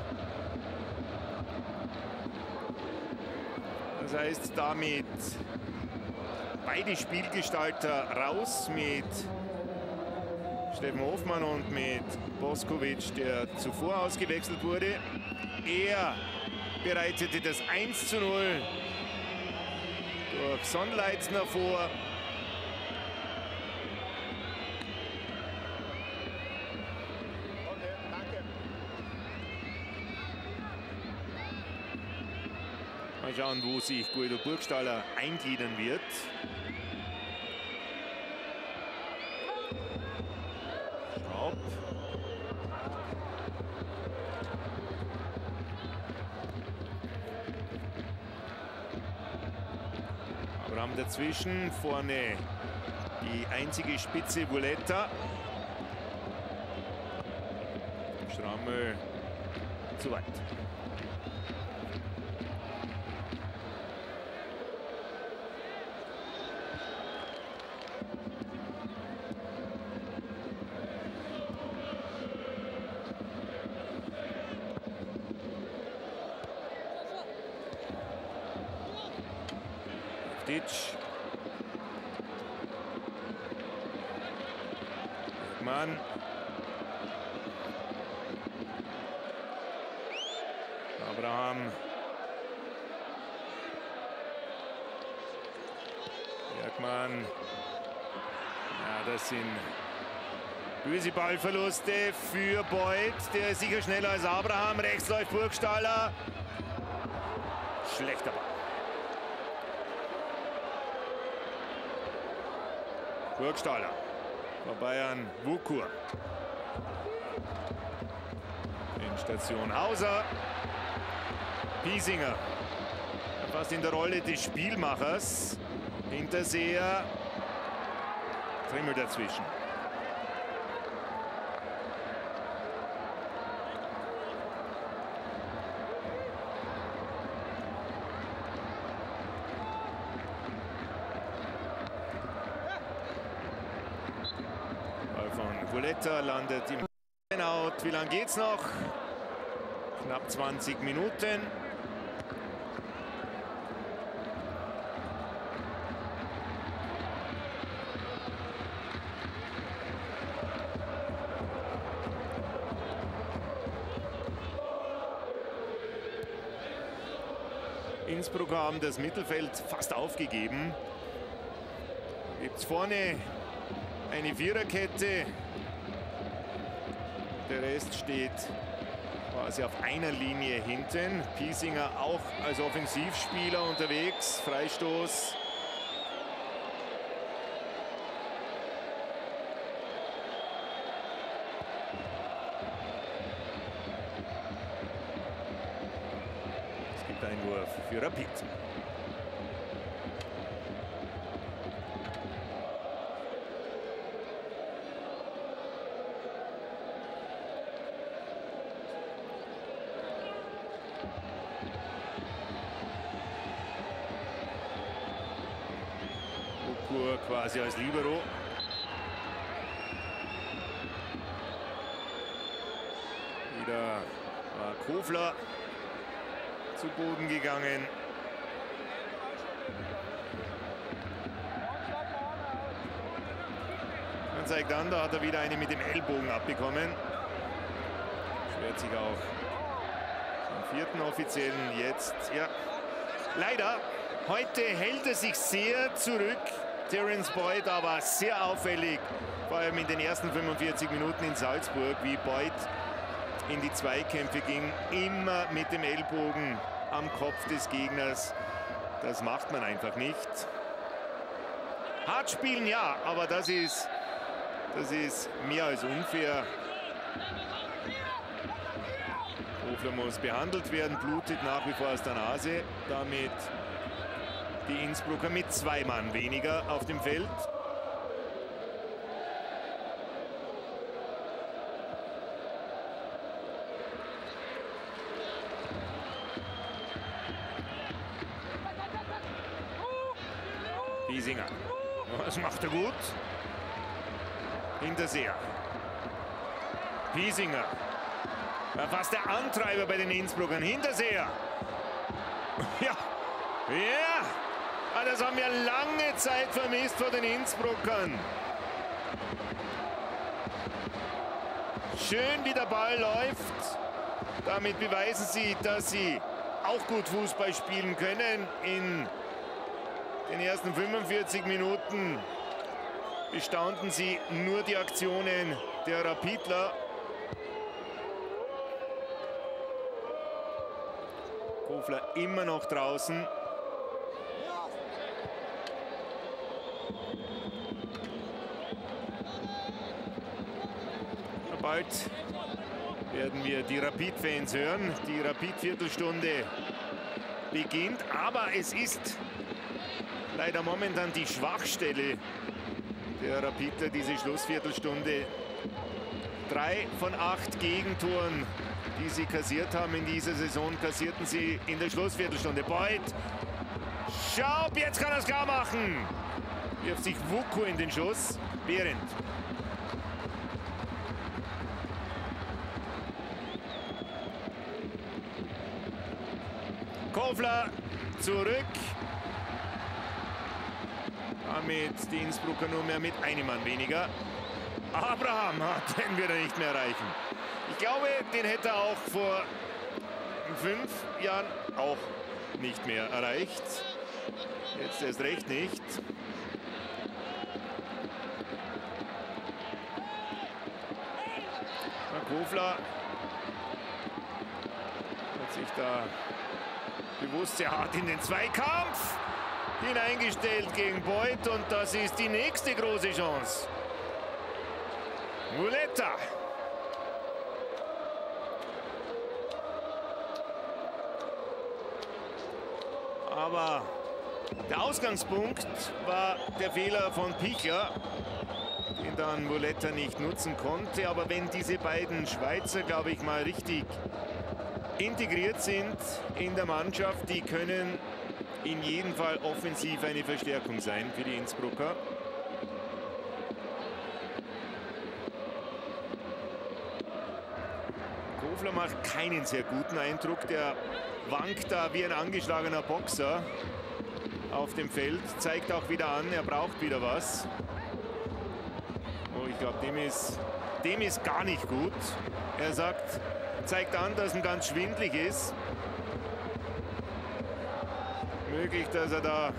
Das heißt damit beide Spielgestalter raus mit Steffen Hofmann und mit Boskovic, der zuvor ausgewechselt wurde. Er bereitete das eins zu null durch Sonnleitner vor. Mal schauen, wo sich Guido Burgstaller eingliedern wird. Straub. Abraham dazwischen, vorne die einzige Spitze Vuletta. Strammel zu weit. Mann. Abraham. Bergmann. Ja, das sind böse Ballverluste für Beuth. Der ist sicher schneller als Abraham. Rechts läuft Burgstaller. Schlechter Ball. Burgstaller. Vorbei an Wukur. In Station Hauser. Piesinger. Fast in der Rolle des Spielmachers. Hinterseher. Trimmel dazwischen. Vuletta landet im Out. Wie lange geht's noch? Knapp zwanzig Minuten. Innsbruck haben das Mittelfeld fast aufgegeben. Gibt's vorne eine Viererkette. Der Rest steht quasi auf einer Linie hinten. Piesinger auch als Offensivspieler unterwegs. Freistoß. Es gibt Einwurf für Rapid. Quasi als Libero. Wieder war Kofler zu Boden gegangen. Man zeigt an, da hat er wieder eine mit dem Ellbogen abbekommen. Schwert sich auch am vierten Offiziellen jetzt. Ja, leider, heute hält er sich sehr zurück. Terence Boyd aber sehr auffällig, vor allem in den ersten fünfundvierzig Minuten in Salzburg, wie Boyd in die Zweikämpfe ging, immer mit dem Ellbogen am Kopf des Gegners. Das macht man einfach nicht. Hart spielen, ja, aber das ist, das ist mehr als unfair. Kofler muss behandelt werden, blutet nach wie vor aus der Nase. Damit die Innsbrucker mit zwei Mann weniger auf dem Feld. Piesinger. Das macht er gut. Hinterseher. Piesinger. War fast der Antreiber bei den Innsbruckern. Hinterseher. Ja. Ja. Ah, das haben wir lange Zeit vermisst vor den Innsbruckern. Schön, wie der Ball läuft. Damit beweisen sie, dass sie auch gut Fußball spielen können. In den ersten fünfundvierzig Minuten bestaunten sie nur die Aktionen der Rapidler. Kofler immer noch draußen. Bald werden wir die Rapid-Fans hören. Die Rapid-Viertelstunde beginnt, aber es ist leider momentan die Schwachstelle der Rapidler, diese Schlussviertelstunde. Drei von acht Gegentoren, die sie kassiert haben in dieser Saison, kassierten sie in der Schlussviertelstunde. Beuth, Schaub, jetzt kann er es klar machen. Wirft sich Wuku in den Schuss. Behrendt. Kofler zurück. Damit die Innsbrucker nur mehr mit einem Mann weniger. Abraham, den wird er nicht mehr erreichen. Ich glaube, den hätte er auch vor fünf Jahren auch nicht mehr erreicht. Jetzt erst recht nicht. Kofler hat sich da bewusst sehr hart in den Zweikampf hineingestellt gegen Beuth, und das ist die nächste große Chance. Muleta. Aber der Ausgangspunkt war der Fehler von Pichler, den dann Muleta nicht nutzen konnte. Aber wenn diese beiden Schweizer, glaube ich, mal richtig integriert sind in der Mannschaft, die können in jedem Fall offensiv eine Verstärkung sein für die Innsbrucker. Kofler macht keinen sehr guten Eindruck. Der wankt da wie ein angeschlagener Boxer auf dem Feld. Zeigt auch wieder an, er braucht wieder was. Oh, ich glaube, dem ist, dem ist gar nicht gut. Er sagt, zeigt an, dass ihm ganz schwindlig ist. Möglich, dass er da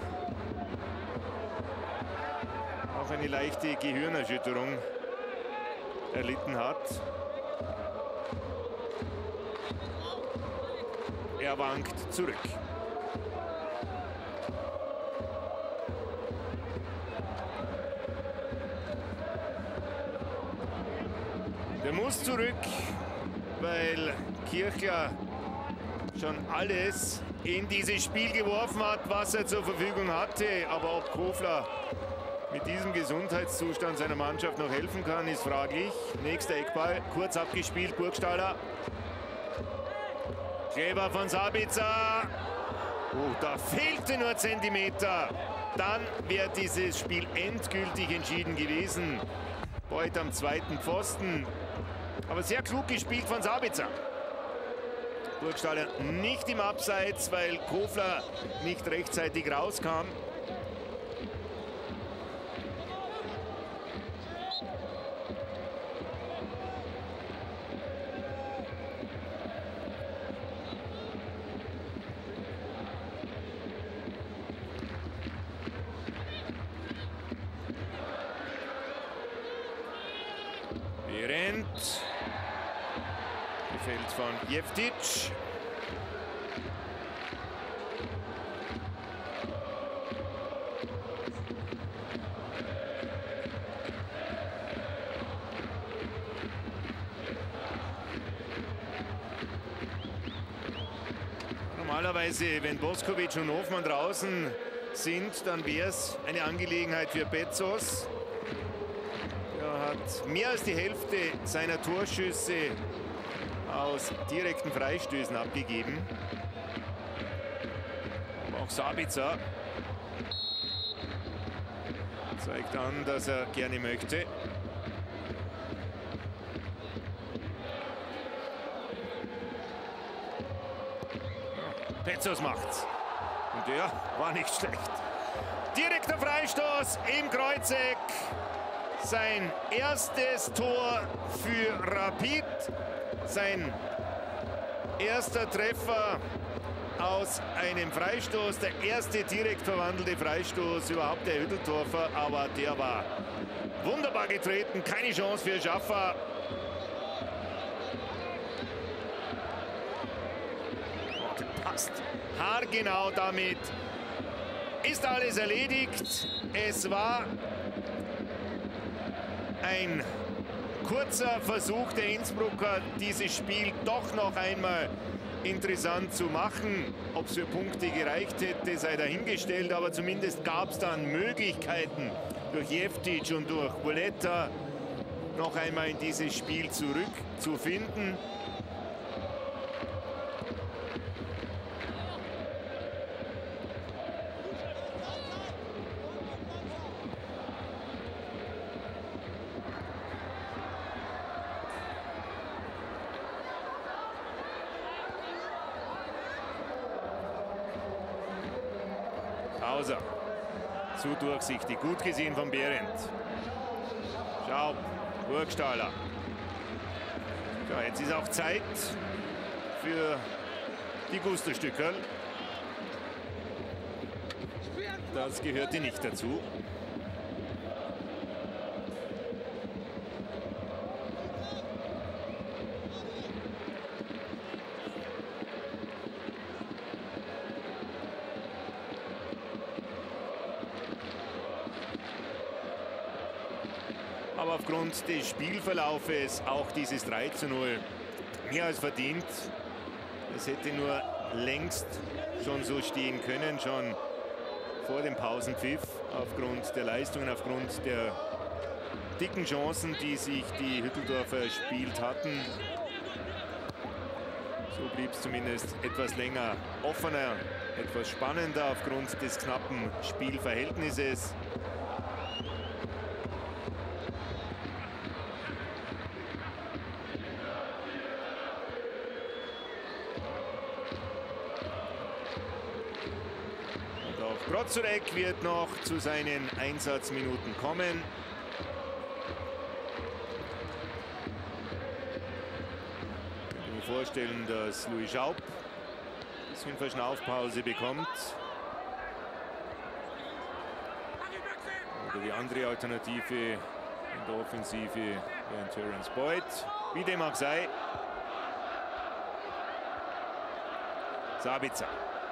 auch eine leichte Gehirnerschütterung erlitten hat. Er wankt zurück. Der muss zurück, weil Kirchler schon alles in dieses Spiel geworfen hat, was er zur Verfügung hatte. Aber ob Kofler mit diesem Gesundheitszustand seiner Mannschaft noch helfen kann, ist fraglich. Nächster Eckball, kurz abgespielt, Burgstaller. Kleber von Sabitzer. Oh, da fehlte nur Zentimeter. Dann wäre dieses Spiel endgültig entschieden gewesen. Beuth am zweiten Pfosten. Aber sehr klug gespielt von Sabitzer. Burgstaller nicht im Abseits, weil Kofler nicht rechtzeitig rauskam. Behrendt. Gefällt von Jeftic. Normalerweise, wenn Boskovic und Hofmann draußen sind, dann wäre es eine Angelegenheit für Betzos. Er hat mehr als die Hälfte seiner Torschüsse aus direkten Freistößen abgegeben. Aber auch Sabitzer zeigt an, dass er gerne möchte. Betzos macht's. Und der war nicht schlecht. Direkter Freistoß im Kreuzeck. Sein erstes Tor für Rapid. Sein erster Treffer aus einem Freistoß. Der erste direkt verwandelte Freistoß überhaupt der Hütteldorfer. Aber der war wunderbar getreten. Keine Chance für Schaffer. Passt haargenau damit. Ist alles erledigt. Es war ein kurzer Versuch der Innsbrucker, dieses Spiel doch noch einmal interessant zu machen. Ob es für Punkte gereicht hätte, sei dahingestellt. Aber zumindest gab es dann Möglichkeiten, durch Jeftic und durch Valletta noch einmal in dieses Spiel zurückzufinden. Hauser, zu durchsichtig, gut gesehen von Behrendt. Schaub, Burgstaller. Ja, jetzt ist auch Zeit für die Gusterstückerl. Das gehörte nicht dazu. Aber aufgrund des Spielverlaufes auch dieses drei zu null mehr als verdient. Es hätte nur längst schon so stehen können, schon vor dem Pausenpfiff, aufgrund der Leistungen, aufgrund der dicken Chancen, die sich die Hütteldorfer erspielt hatten. So blieb es zumindest etwas länger offener, etwas spannender aufgrund des knappen Spielverhältnisses. Brozurek wird noch zu seinen Einsatzminuten kommen. Ich kann mir vorstellen, dass Louis Schaub ein bisschen Verschnaufpause bekommt. Oder die andere Alternative in der Offensive wäre Terence Boyd. Wie dem auch sei. Sabitzer.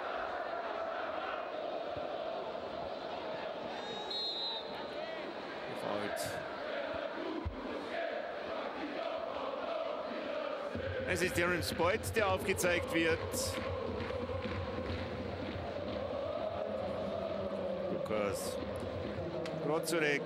Es ist Terence Boyd, der aufgezeigt wird. Lukas Brozurek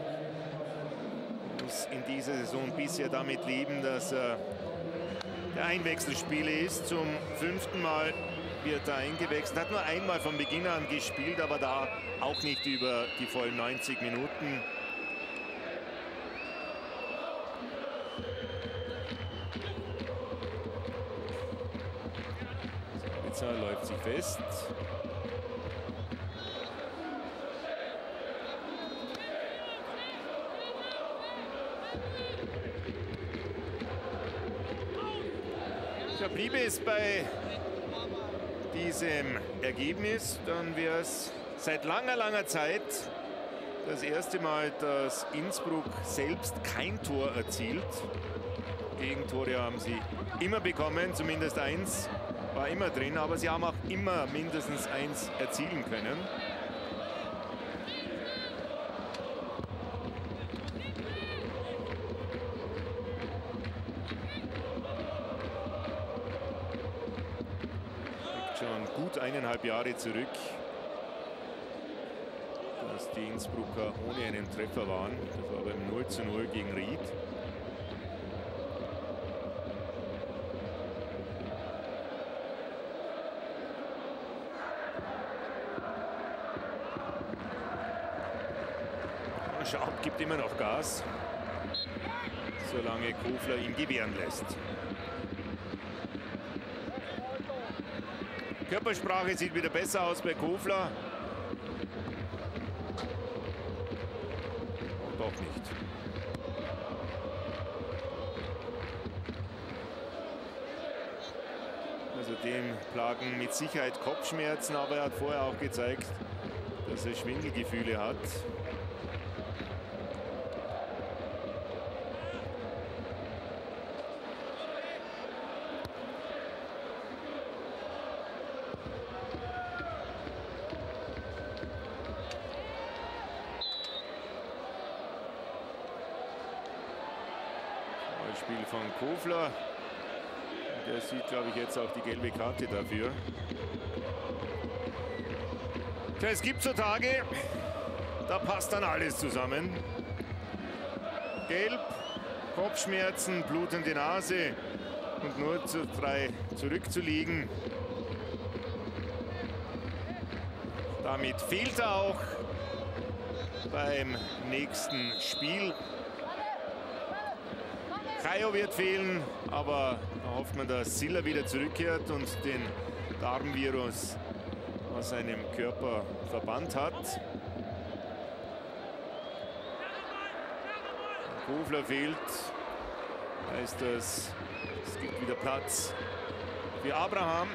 muss in dieser Saison bisher damit leben, dass er der Einwechselspieler ist. Zum fünften Mal wird er eingewechselt. Hat nur einmal von Beginn an gespielt, aber da auch nicht über die vollen neunzig Minuten. Läuft sich fest. Ja, bliebe es bei diesem Ergebnis, dann wäre es seit langer, langer Zeit das erste Mal, dass Innsbruck selbst kein Tor erzielt. Gegentore haben sie immer bekommen, zumindest eins war immer drin, aber sie haben auch immer mindestens eins erzielen können. Schon gut eineinhalb Jahre zurück, dass die Innsbrucker ohne einen Treffer waren. Das war beim null zu null gegen Ried. Schaub gibt immer noch Gas, solange Kofler ihn gewähren lässt. Körpersprache sieht wieder besser aus bei Kofler. auch nicht. Also dem plagen mit Sicherheit Kopfschmerzen, aber er hat vorher auch gezeigt, dass er Schwindelgefühle hat. Spiel von Kofler. Der sieht, glaube ich, jetzt auch die gelbe Karte dafür. Tja, es gibt so Tage, da passt dann alles zusammen. Gelb, Kopfschmerzen, blutende Nase und nur zu drei zurückzuliegen. Damit fehlt er auch beim nächsten Spiel. Caio wird fehlen, aber da hofft man, dass Silla wieder zurückkehrt und den Darmvirus aus seinem Körper verbannt hat. Kofler fehlt, heißt das, es gibt wieder Platz für Abraham.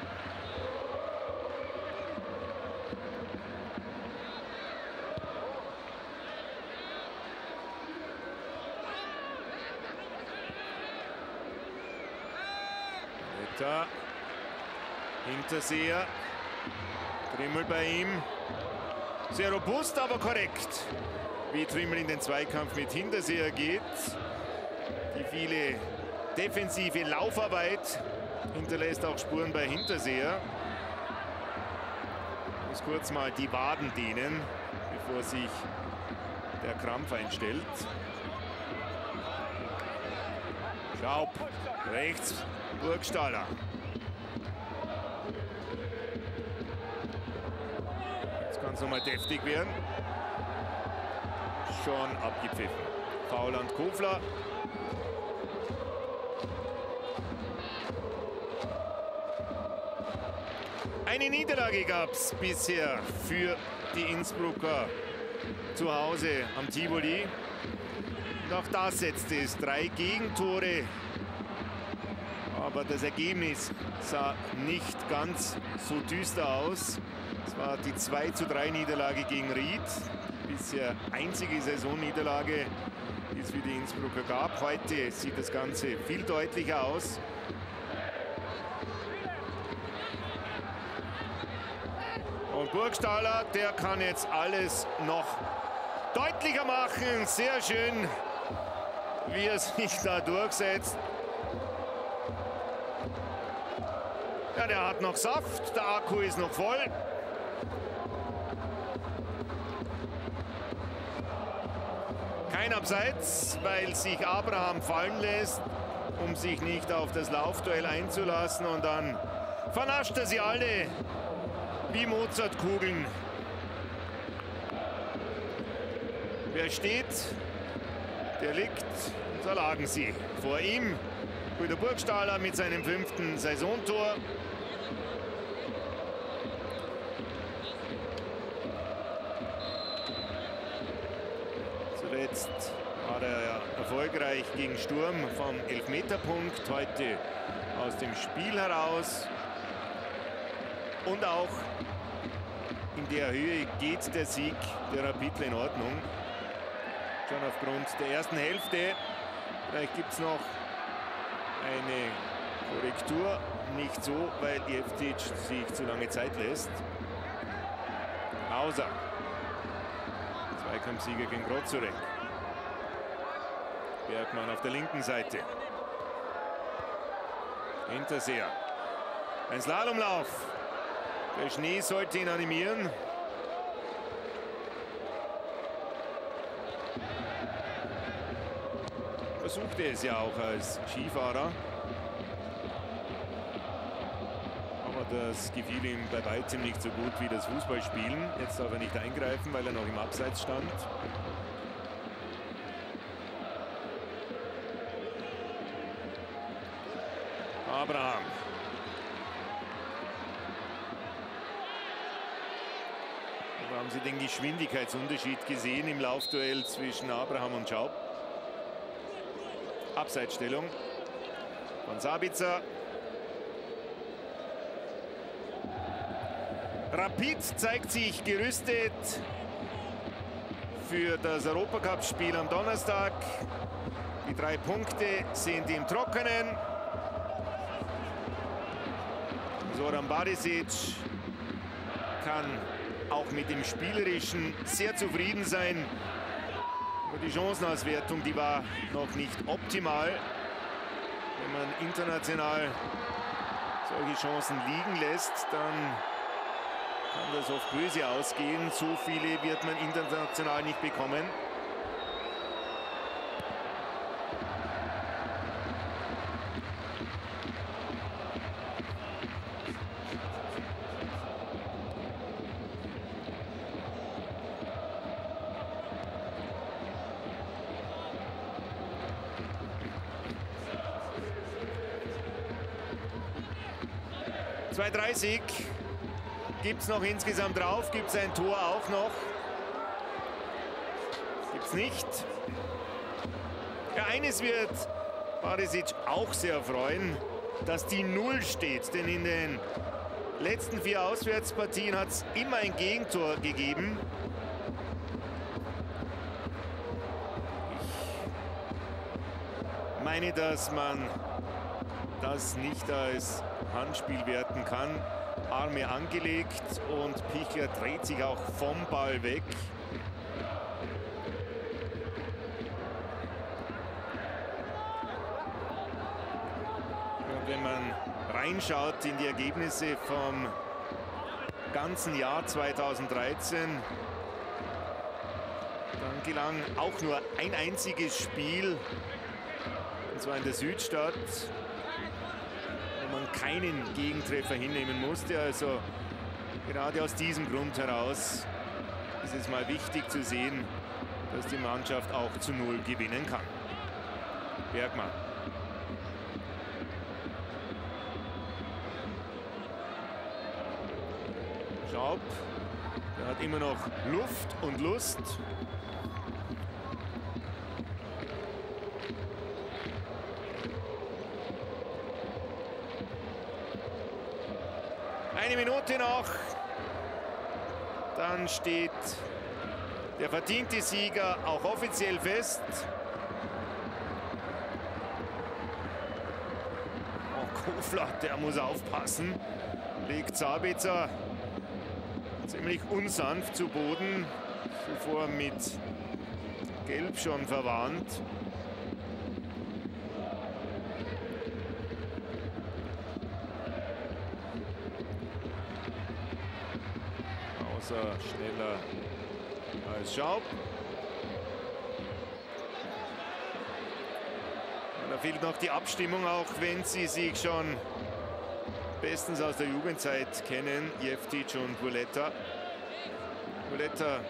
Da Hinterseher, Trimmel bei ihm, sehr robust, aber korrekt, wie Trimmel in den Zweikampf mit Hinterseher geht. Die viele defensive Laufarbeit hinterlässt auch Spuren bei Hinterseher. Muss kurz mal die Waden dehnen, bevor sich der Krampf einstellt. Schaub, rechts, Burgstaller. Jetzt kann es nochmal deftig werden. Schon abgepfiffen. Foul an Kofler. Eine Niederlage gab es bisher für die Innsbrucker zu Hause am Tivoli. Und auch da setzte es drei Gegentore. Aber das Ergebnis sah nicht ganz so düster aus. Es war die zwei zu drei Niederlage gegen Ried. Bisher einzige Saisonniederlage, die es für die Innsbrucker gab. Heute sieht das Ganze viel deutlicher aus. Und Burgstaller, der kann jetzt alles noch deutlicher machen. Sehr schön, wie er sich da durchsetzt. Ja, der hat noch Saft, der Akku ist noch voll. Kein Abseits, weil sich Abraham fallen lässt, um sich nicht auf das Laufduell einzulassen. Und dann vernascht er sie alle wie Mozartkugeln. Wer steht, der liegt. Und da lagen sie vor ihm. Guido Burgstaller mit seinem fünften Saisontor. Zuletzt war er ja erfolgreich gegen Sturm vom Elfmeterpunkt. Heute aus dem Spiel heraus. Und auch in der Höhe geht der Sieg der Rapidler in Ordnung. Schon aufgrund der ersten Hälfte. Vielleicht gibt es noch eine Korrektur. Nicht so, weil Jeftic sich zu lange Zeit lässt. Hauser. Zweikampfsieger gegen Grozurek. Bergmann auf der linken Seite. Hinterseher. Ein Slalomlauf. Der Schnee sollte ihn animieren. Versuchte es ja auch als Skifahrer. Aber das gefiel ihm bei weitem nicht so gut wie das Fußballspielen. Jetzt darf er nicht eingreifen, weil er noch im Abseits stand. Haben Sie den Geschwindigkeitsunterschied gesehen im Laufduell zwischen Abraham und Schaub? Abseitsstellung von Sabitzer. Rapid zeigt sich gerüstet für das Europacup-Spiel am Donnerstag. Die drei Punkte sind im Trockenen. Zoran Barisic kann auch mit dem Spielerischen sehr zufrieden sein. Nur die Chancenauswertung, die war noch nicht optimal. Wenn man international solche Chancen liegen lässt, dann kann das oft böse ausgehen. So viele wird man international nicht bekommen. zwei dreißig gibt es noch insgesamt drauf. Gibt es ein Tor auch noch? Gibt es nicht. Ja, eines wird Barisic auch sehr freuen, dass die Null steht. Denn in den letzten vier Auswärtspartien hat es immer ein Gegentor gegeben. Ich meine, dass man das nicht als Handspiel werten kann. Arme angelegt und Pichler dreht sich auch vom Ball weg. Und wenn man reinschaut in die Ergebnisse vom ganzen Jahr zweitausenddreizehn, dann gelang auch nur ein einziges Spiel, und zwar in der Südstadt, man keinen Gegentreffer hinnehmen musste. Also gerade aus diesem Grund heraus ist es mal wichtig zu sehen, dass die Mannschaft auch zu Null gewinnen kann. Bergmann. Schaub, der hat immer noch Luft und Lust. Eine Minute noch, dann steht der verdiente Sieger auch offiziell fest. Oh, Kofler, der muss aufpassen. Legt Sabitzer ziemlich unsanft zu Boden, zuvor mit Gelb schon verwarnt. Schneller als Schaub. Da fehlt noch die Abstimmung, auch wenn sie sich schon bestens aus der Jugendzeit kennen, Jeftic und Vuleta. Vuleta hat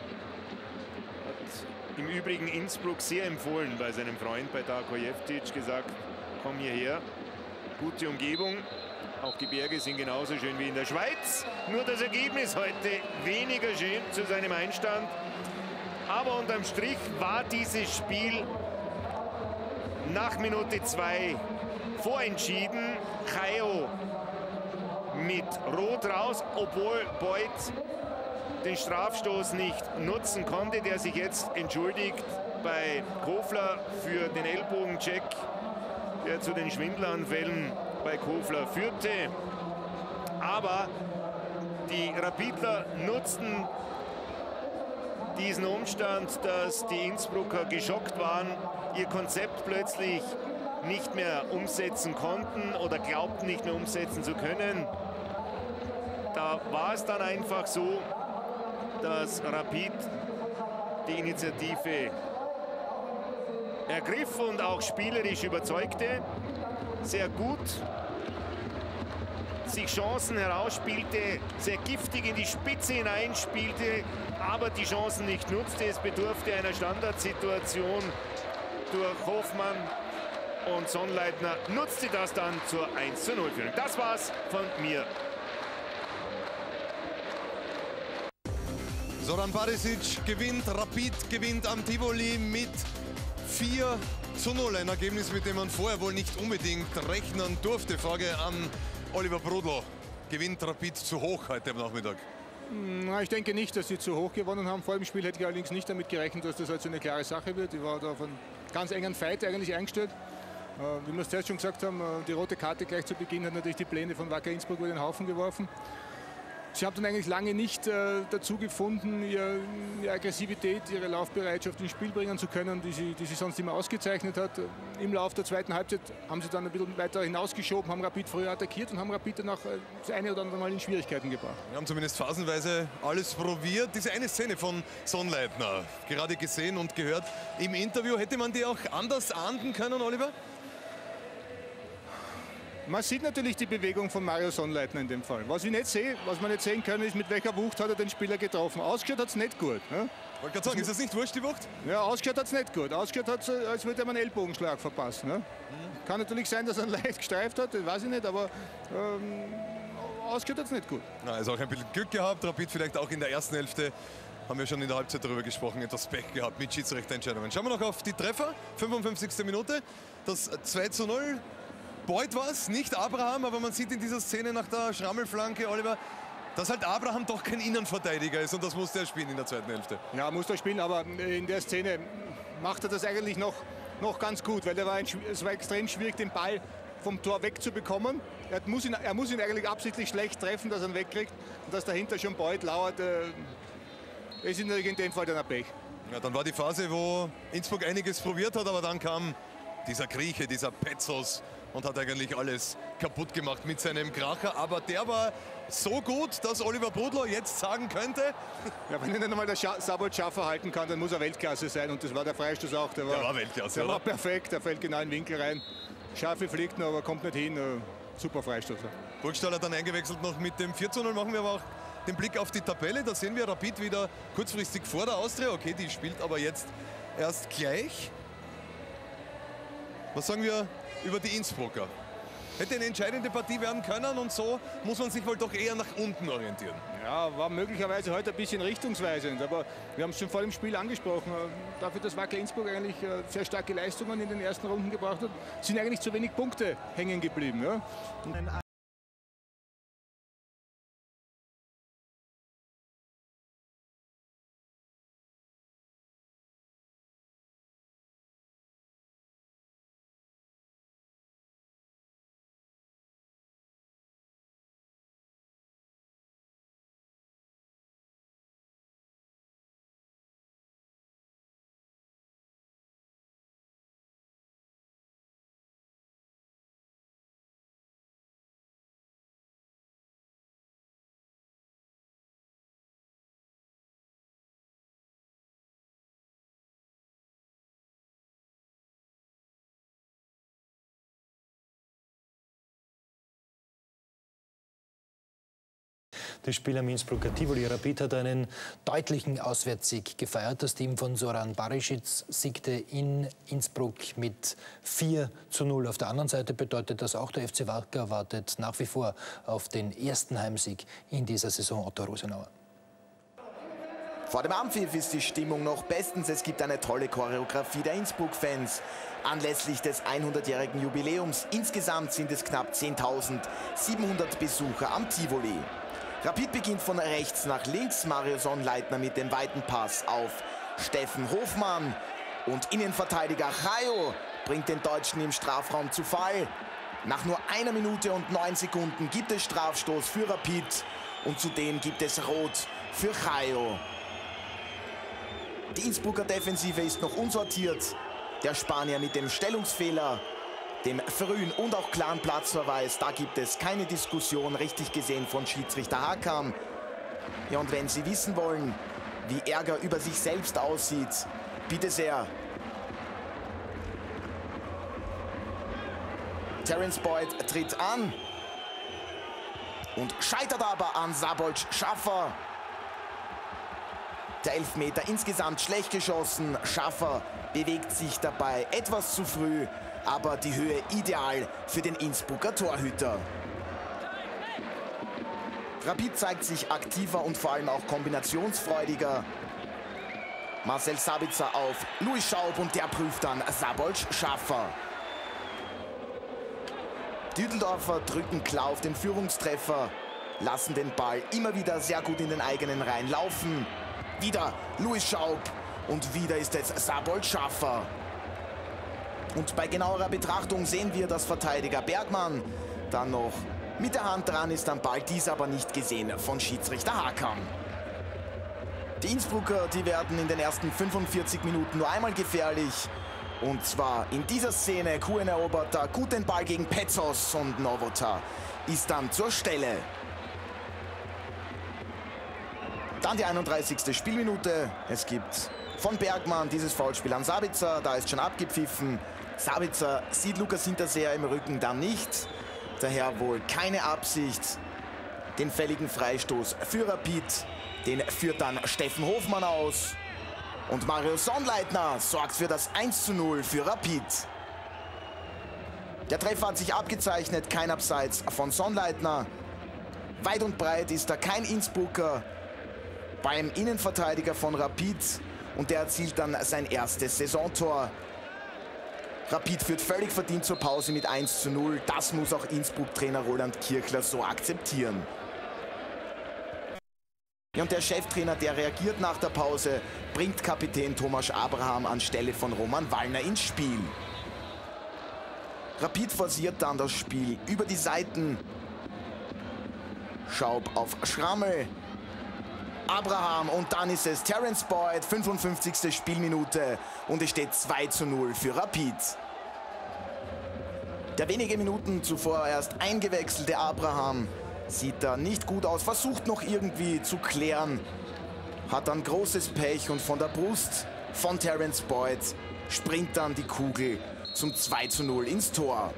im Übrigen Innsbruck sehr empfohlen bei seinem Freund, bei Darko Jeftic, gesagt, komm hierher, gute Umgebung. Auch die Berge sind genauso schön wie in der Schweiz. Nur das Ergebnis heute weniger schön zu seinem Einstand. Aber unterm Strich war dieses Spiel nach Minute zwei vorentschieden. Chaio mit Rot raus, obwohl Beuth den Strafstoß nicht nutzen konnte, der sich jetzt entschuldigt bei Kofler für den Ellbogencheck, der zu den Schwindelanfällen bei Kofler führte. Aber die Rapidler nutzten diesen Umstand, dass die Innsbrucker geschockt waren, ihr Konzept plötzlich nicht mehr umsetzen konnten oder glaubten nicht mehr umsetzen zu können. Da war es dann einfach so, dass Rapid die Initiative ergriff und auch spielerisch überzeugte. Sehr gut sich Chancen herausspielte, sehr giftig in die Spitze hineinspielte, aber die Chancen nicht nutzte. Es bedurfte einer Standardsituation durch Hoffmann und Sonnleitner nutzte das dann zur eins zu null Führung. Das war's von mir. Zoran Barisic gewinnt, Rapid gewinnt am Tivoli mit vier zu null. Ein Ergebnis, mit dem man vorher wohl nicht unbedingt rechnen durfte. Frage an Oliver Brudlo. Gewinnt Rapid zu hoch heute am Nachmittag? Na, ich denke nicht, dass sie zu hoch gewonnen haben. Vor dem Spiel hätte ich allerdings nicht damit gerechnet, dass das also eine klare Sache wird. Ich war da auf einen ganz engen Fight eigentlich eingestellt. Äh, wie wir es zuerst schon gesagt haben, äh, die rote Karte gleich zu Beginn hat natürlich die Pläne von Wacker Innsbruck über den Haufen geworfen. Sie haben dann eigentlich lange nicht äh, dazu gefunden, ihr, ihre Aggressivität, ihre Laufbereitschaft ins Spiel bringen zu können, die sie, die sie sonst immer ausgezeichnet hat. Im Laufe der zweiten Halbzeit haben sie dann ein bisschen weiter hinausgeschoben, haben Rapid früher attackiert und haben Rapid dann auch äh, das eine oder andere Mal in Schwierigkeiten gebracht. Wir haben zumindest phasenweise alles probiert. Diese eine Szene von Sonnleitner, gerade gesehen und gehört im Interview. Hätte man die auch anders ahnden können, Oliver? Man sieht natürlich die Bewegung von Mario Sonnleitner in dem Fall. Was ich nicht sehe, was man nicht sehen können, ist, mit welcher Wucht hat er den Spieler getroffen. Ausgeschaut hat es nicht gut. Ne? Ich wollte gerade sagen, ist das nicht wurscht, die Wucht? Ja, ausgeschaut hat es nicht gut. Ausgeschaut hat es, als würde er einen Ellbogenschlag verpassen. Ne? Mhm. Kann natürlich sein, dass er leicht gestreift hat, das weiß ich nicht, aber ähm, ausgeschaut hat es nicht gut. Na, also auch ein bisschen Glück gehabt, Rapid vielleicht auch in der ersten Hälfte. Haben wir schon in der Halbzeit darüber gesprochen, etwas Pech gehabt mit Schiedsrichterentscheidungen. Schauen wir noch auf die Treffer, fünfundfünfzigste Minute, das zwei zu null. Beuth war es, nicht Abraham, aber man sieht in dieser Szene nach der Schrammelflanke, Oliver, dass halt Abraham doch kein Innenverteidiger ist und das musste er spielen in der zweiten Hälfte. Ja, musste er spielen, aber in der Szene macht er das eigentlich noch, noch ganz gut, weil er war ein, es war extrem schwierig, den Ball vom Tor wegzubekommen. Er muss ihn, er muss ihn eigentlich absichtlich schlecht treffen, dass er ihn wegkriegt und dass dahinter schon Beuth lauert, äh, ist in dem Fall dann ein Pech. Ja, dann war die Phase, wo Innsbruck einiges probiert hat, aber dann kam dieser Grieche, dieser Petzos, und hat eigentlich alles kaputt gemacht mit seinem Kracher. Aber der war so gut, dass Oliver Brudlo jetzt sagen könnte... Ja, wenn er nicht einmal der Sabold Schaffer halten kann, dann muss er Weltklasse sein. Und das war der Freistoß auch. Der war, der war Weltklasse, Der oder? war perfekt, der fällt genau in den Winkel rein. Schaffe fliegt noch, aber kommt nicht hin. Super Freistoß. Burgstaller dann eingewechselt noch mit dem vier zu null. Machen wir aber auch den Blick auf die Tabelle. Da sehen wir Rapid wieder kurzfristig vor der Austria. Okay, die spielt aber jetzt erst gleich. Was sagen wir über die Innsbrucker? Hätte eine entscheidende Partie werden können und so muss man sich wohl doch eher nach unten orientieren. Ja, war möglicherweise heute ein bisschen richtungsweisend, aber wir haben es schon vor dem Spiel angesprochen. Dafür, dass Wacker Innsbruck eigentlich sehr starke Leistungen in den ersten Runden gebracht hat, sind eigentlich zu wenig Punkte hängen geblieben. Ja? Das Spiel am Innsbrucker Tivoli. Rapid hat einen deutlichen Auswärtssieg gefeiert. Das Team von Zoran Barisic siegte in Innsbruck mit vier zu null. Auf der anderen Seite bedeutet das auch, der F C Wacker wartet nach wie vor auf den ersten Heimsieg in dieser Saison. Otto Rosenauer. Vor dem Anpfiff ist die Stimmung noch bestens. Es gibt eine tolle Choreografie der Innsbruck-Fans. Anlässlich des hundertjährigen Jubiläums. Insgesamt sind es knapp zehntausendsiebenhundert Besucher am Tivoli. Rapid beginnt von rechts nach links. Mario Sonnleitner mit dem weiten Pass auf Steffen Hofmann. Und Innenverteidiger Chayo bringt den Deutschen im Strafraum zu Fall. Nach nur einer Minute und neun Sekunden gibt es Strafstoß für Rapid. Und zudem gibt es Rot für Chayo. Die Innsbrucker Defensive ist noch unsortiert. Der Spanier mit dem Stellungsfehler, dem frühen und auch klaren Platzverweis, da gibt es keine Diskussion, richtig gesehen von Schiedsrichter Hakan. Ja, und wenn Sie wissen wollen, wie Ärger über sich selbst aussieht, bitte sehr. Terence Boyd tritt an und scheitert aber an Sabold Schaffer. Der Elfmeter insgesamt schlecht geschossen. Schaffer bewegt sich dabei etwas zu früh, aber die Höhe ideal für den Innsbrucker Torhüter. Rapid zeigt sich aktiver und vor allem auch kombinationsfreudiger. Marcel Sabitzer auf Louis Schaub und der prüft dann Sabolc Schaffer. Die Düdeldorfer drücken klar auf den Führungstreffer, lassen den Ball immer wieder sehr gut in den eigenen Reihen laufen. Wieder Louis Schaub und wieder ist es Sabolc Schaffer. Und bei genauerer Betrachtung sehen wir, dass Verteidiger Bergmann dann noch mit der Hand dran ist am Ball, dies aber nicht gesehen von Schiedsrichter Hakam. Die Innsbrucker, die werden in den ersten fünfundvierzig Minuten nur einmal gefährlich. Und zwar in dieser Szene. Kuen erobert da gut den Ball gegen Petzos und Novota ist dann zur Stelle. Dann die einunddreißigste Spielminute. Es gibt von Bergmann dieses Foulspiel an Sabitzer. Da ist schon abgepfiffen. Sabitzer sieht Lukas Hinterseher im Rücken dann nicht. Daher wohl keine Absicht. Den fälligen Freistoß für Rapid, den führt dann Steffen Hofmann aus. Und Mario Sonnleitner sorgt für das eins zu null für Rapid. Der Treffer hat sich abgezeichnet, kein Abseits von Sonnleitner. Weit und breit ist da kein Innsbrucker beim Innenverteidiger von Rapid. Und der erzielt dann sein erstes Saisontor. Rapid führt völlig verdient zur Pause mit eins zu null. Das muss auch Innsbruck-Trainer Roland Kirchler so akzeptieren. Und der Cheftrainer, der reagiert nach der Pause, bringt Kapitän Thomas Abraham anstelle von Roman Wallner ins Spiel. Rapid forciert dann das Spiel über die Seiten. Schaub auf Schrammel. Abraham und dann ist es Terence Boyd, fünfundfünfzigste Spielminute und es steht zwei zu null für Rapid. Der wenige Minuten zuvor erst eingewechselte Abraham sieht da nicht gut aus, versucht noch irgendwie zu klären, hat dann großes Pech und von der Brust von Terence Boyd springt dann die Kugel zum zwei zu null ins Tor.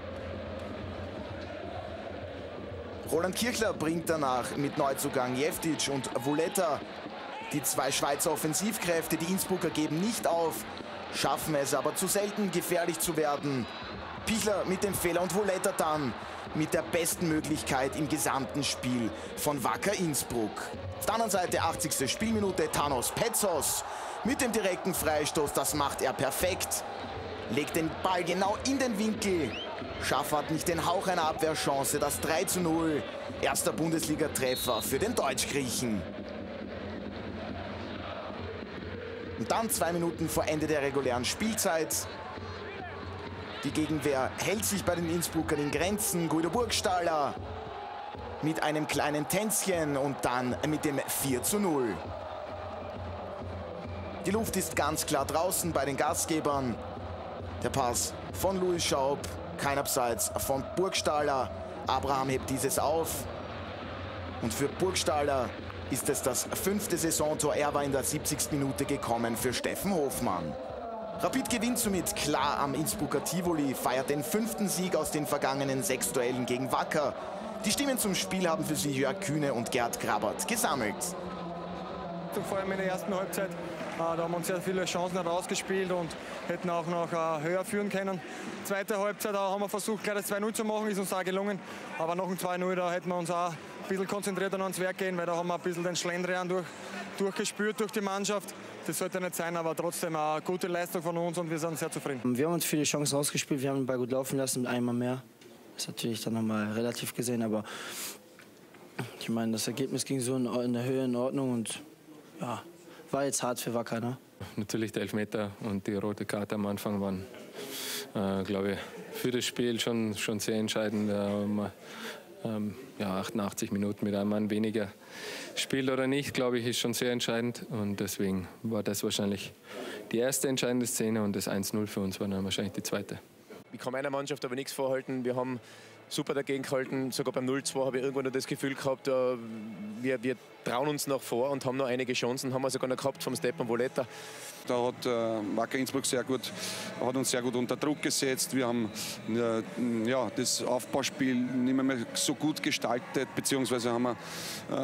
Roland Kirchler bringt danach mit Neuzugang Jeftic und Vuleta die zwei Schweizer Offensivkräfte. Die Innsbrucker geben nicht auf, schaffen es aber zu selten gefährlich zu werden. Pichler mit dem Fehler und Vuleta dann mit der besten Möglichkeit im gesamten Spiel von Wacker Innsbruck. Auf der anderen Seite achtzigste Spielminute Thanos Petzos mit dem direkten Freistoß. Das macht er perfekt. Legt den Ball genau in den Winkel. Schaffer hat nicht den Hauch einer Abwehrchance. Das drei zu null. Erster Bundesliga-Treffer für den Deutschgriechen. Und dann zwei Minuten vor Ende der regulären Spielzeit. Die Gegenwehr hält sich bei den Innsbruckern in Grenzen. Guido Burgstaller mit einem kleinen Tänzchen und dann mit dem vier zu null. Die Luft ist ganz klar draußen bei den Gastgebern. Der Pass von Louis Schaub, kein Abseits von Burgstaller. Abraham hebt dieses auf. Und für Burgstaller ist es das fünfte Saisontor. Er war in der siebzigsten Minute gekommen für Steffen Hofmann. Rapid gewinnt somit klar am Innsbrucker Tivoli, feiert den fünften Sieg aus den vergangenen sechs Duellen gegen Wacker. Die Stimmen zum Spiel haben für sie Jörg Kühne und Gerd Grabert gesammelt. Vor allem in der ersten Halbzeit, da haben wir uns sehr viele Chancen herausgespielt und hätten auch noch höher führen können. Zweite Halbzeit haben wir versucht, gleich das zwei null zu machen, ist uns auch gelungen. Aber noch ein zwei null, da hätten wir uns auch ein bisschen konzentrierter ans Werk gehen, weil da haben wir ein bisschen den Schlendrian durch, durchgespürt durch die Mannschaft. Das sollte nicht sein, aber trotzdem eine gute Leistung von uns und wir sind sehr zufrieden. Wir haben uns viele Chancen rausgespielt, wir haben den Ball gut laufen lassen, einmal mehr. Das ist natürlich dann nochmal relativ gesehen, aber ich meine, das Ergebnis ging so in, in der Höhe in Ordnung und ja, war jetzt hart für Wacker, ne? Natürlich der Elfmeter und die rote Karte am Anfang waren, äh, glaube ich, für das Spiel schon, schon sehr entscheidend. Äh, ähm, ja, achtundachtzig Minuten mit einem Mann weniger spielt oder nicht, glaube ich, ist schon sehr entscheidend. Und deswegen war das wahrscheinlich die erste entscheidende Szene und das eins null für uns war dann wahrscheinlich die zweite. Ich kann meiner Mannschaft aber nichts vorhalten. Wir haben super dagegen gehalten. Sogar beim null zwei habe ich irgendwann noch das Gefühl gehabt, uh, wir, wir trauen uns noch vor und haben noch einige Chancen. Haben wir sogar noch gehabt vom Stepan Vuleta. Da hat äh, Wacker Innsbruck sehr gut, hat uns sehr gut unter Druck gesetzt. Wir haben äh, ja, das Aufbauspiel nicht mehr, mehr so gut gestaltet, beziehungsweise haben wir äh,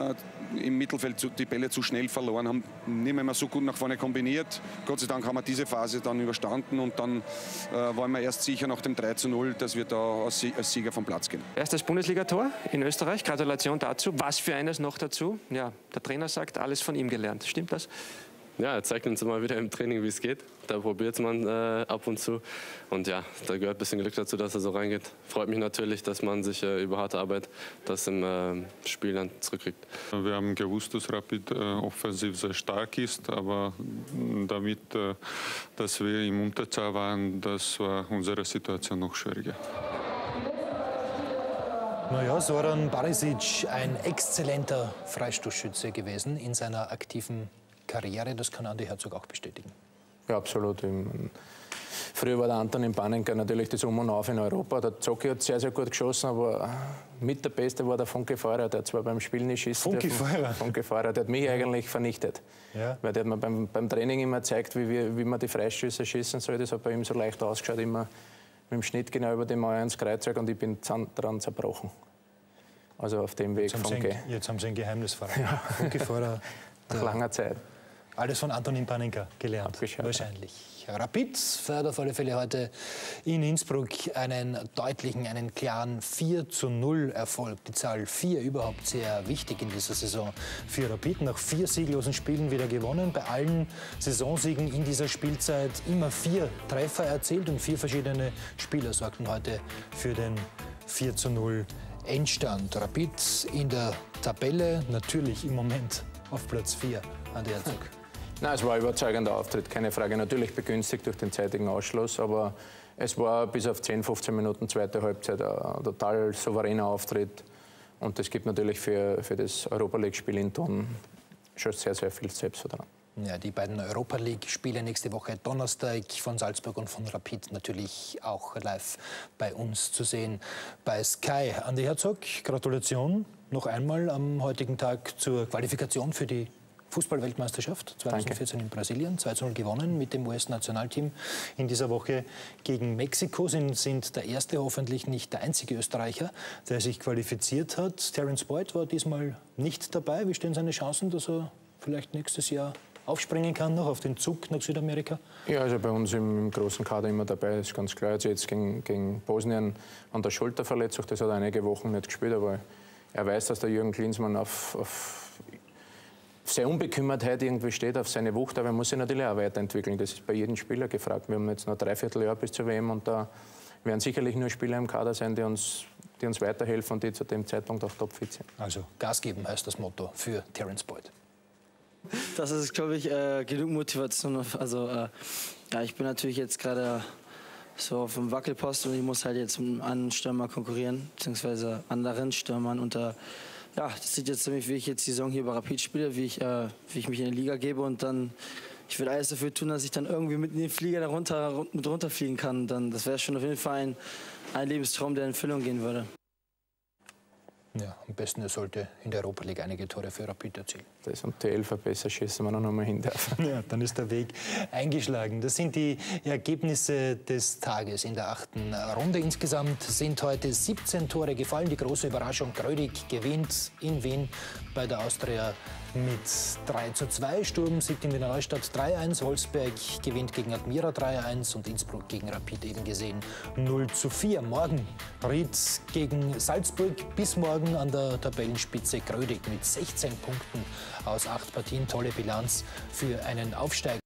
im Mittelfeld zu, die Bälle zu schnell verloren, haben nicht mehr so gut nach vorne kombiniert. Gott sei Dank haben wir diese Phase dann überstanden und dann äh, waren wir erst sicher nach dem drei zu null, dass wir da als, als Sieger vom Platz gehen. Erstes Bundesligator in Österreich, Gratulation dazu. Was für eines noch dazu? Ja, der Trainer sagt, alles von ihm gelernt. Stimmt das? Ja, er zeigt uns immer wieder im Training, wie es geht. Da probiert man äh, ab und zu. Und ja, da gehört ein bisschen Glück dazu, dass er so reingeht. Freut mich natürlich, dass man sich äh, über harte Arbeit das im äh, Spiel dann zurückkriegt. Wir haben gewusst, dass Rapid äh, offensiv sehr stark ist, aber damit, äh, dass wir im Unterzahl waren, das war unsere Situation noch schwieriger. Naja, Zoran Barisic, ein exzellenter Freistoßschütze gewesen in seiner aktiven Karriere. Das kann Andi Herzog auch bestätigen. Ja, absolut. Früher war der Antonin Panenka natürlich das Um und Auf in Europa. Der Zocki hat sehr, sehr gut geschossen, aber mit der Beste war der Funke Feurer, der zwar beim Spiel nicht schießt. Funke Feurer? Funke Feurer, der hat mich eigentlich vernichtet. Ja. Weil der hat mir beim, beim Training immer gezeigt, wie, wir, wie man die Freischüsse schießen soll. Das hat bei ihm so leicht ausgeschaut, immer mit dem Schnitt genau über die Mauer ins Kreuzberg und ich bin dran zerbrochen. Also auf dem Weg Funke. Jetzt haben Sie ein Geheimnis verraten. Ja. Funke Feurer. Nach langer Zeit. Alles von Antonin Panenka gelernt, wahrscheinlich. Rapid feiert auf alle Fälle heute in Innsbruck einen deutlichen, einen klaren vier zu null Erfolg. Die Zahl vier überhaupt sehr wichtig in dieser Saison für Rapid. Nach vier sieglosen Spielen wieder gewonnen. Bei allen Saisonsiegen in dieser Spielzeit immer vier Treffer erzielt und vier verschiedene Spieler sorgten heute für den vier zu null Endstand. Rapid in der Tabelle natürlich im Moment auf Platz vier. Andi Herzog. Nein, es war ein überzeugender Auftritt, keine Frage. Natürlich begünstigt durch den zeitigen Ausschluss, aber es war bis auf zehn, fünfzehn Minuten zweite Halbzeit ein total souveräner Auftritt. Und das gibt natürlich für, für das Europa-League-Spiel in Thun schon sehr, sehr viel Selbstvertrauen. Ja, die beiden Europa-League-Spiele nächste Woche Donnerstag von Salzburg und von Rapid natürlich auch live bei uns zu sehen bei Sky. Andi Herzog, Gratulation noch einmal am heutigen Tag zur Qualifikation für die Fußball-Weltmeisterschaft zweitausendvierzehn in Brasilien, zwei zu null gewonnen mit dem U S-Nationalteam in dieser Woche gegen Mexiko. Sie sind der erste, hoffentlich nicht der einzige Österreicher, der sich qualifiziert hat. Terence Boyd war diesmal nicht dabei. Wie stehen seine Chancen, dass er vielleicht nächstes Jahr aufspringen kann, noch auf den Zug nach Südamerika? Ja, also bei uns im, im großen Kader immer dabei, ist ganz klar. Also jetzt gegen, gegen Bosnien an der Schulterverletzung, das hat er einige Wochen nicht gespielt, aber er weiß, dass der Jürgen Klinsmann auf, auf sehr Unbekümmertheit irgendwie steht, auf seine Wucht, aber er muss sich natürlich auch weiterentwickeln. Das ist bei jedem Spieler gefragt. Wir haben jetzt noch ein Dreivierteljahr bis zur W M und da werden sicherlich nur Spieler im Kader sein, die uns, die uns weiterhelfen und die zu dem Zeitpunkt auch topfit sind. Also Gas geben heißt das Motto für Terence Boyd. Das ist, glaube ich, äh, genug Motivation. Also äh, ja, ich bin natürlich jetzt gerade so auf dem Wackelposten und ich muss halt jetzt mit anderen Stürmern konkurrieren, beziehungsweise anderen Stürmern unter. Ja, das sieht jetzt für mich, wie ich jetzt die Saison hier bei Rapid spiele, wie ich, äh, wie ich mich in die Liga gebe und dann, ich will alles dafür tun, dass ich dann irgendwie mit in den Flieger da runter, mit runterfliegen kann. Dann, das wäre schon auf jeden Fall ein, ein Lebenstraum, der in Erfüllung gehen würde. Ja, am besten, er sollte in der Europa League einige Tore für Rapid erzielen. Das und die Elfer besser schießen wir noch mal hin dürfen. Ja, dann ist der Weg eingeschlagen. Das sind die Ergebnisse des Tages in der achten Runde. Insgesamt sind heute siebzehn Tore gefallen. Die große Überraschung, Grödig gewinnt in Wien bei der Austria mit drei zu zwei. Sturm siegt in Wiener Neustadt drei eins. Wolfsberg gewinnt gegen Admira drei eins und Innsbruck gegen Rapid eben gesehen null zu vier. Morgen Ried gegen Salzburg. Bis morgen an der Tabellenspitze Grödig mit sechzehn Punkten aus acht Partien. Tolle Bilanz für einen Aufsteiger.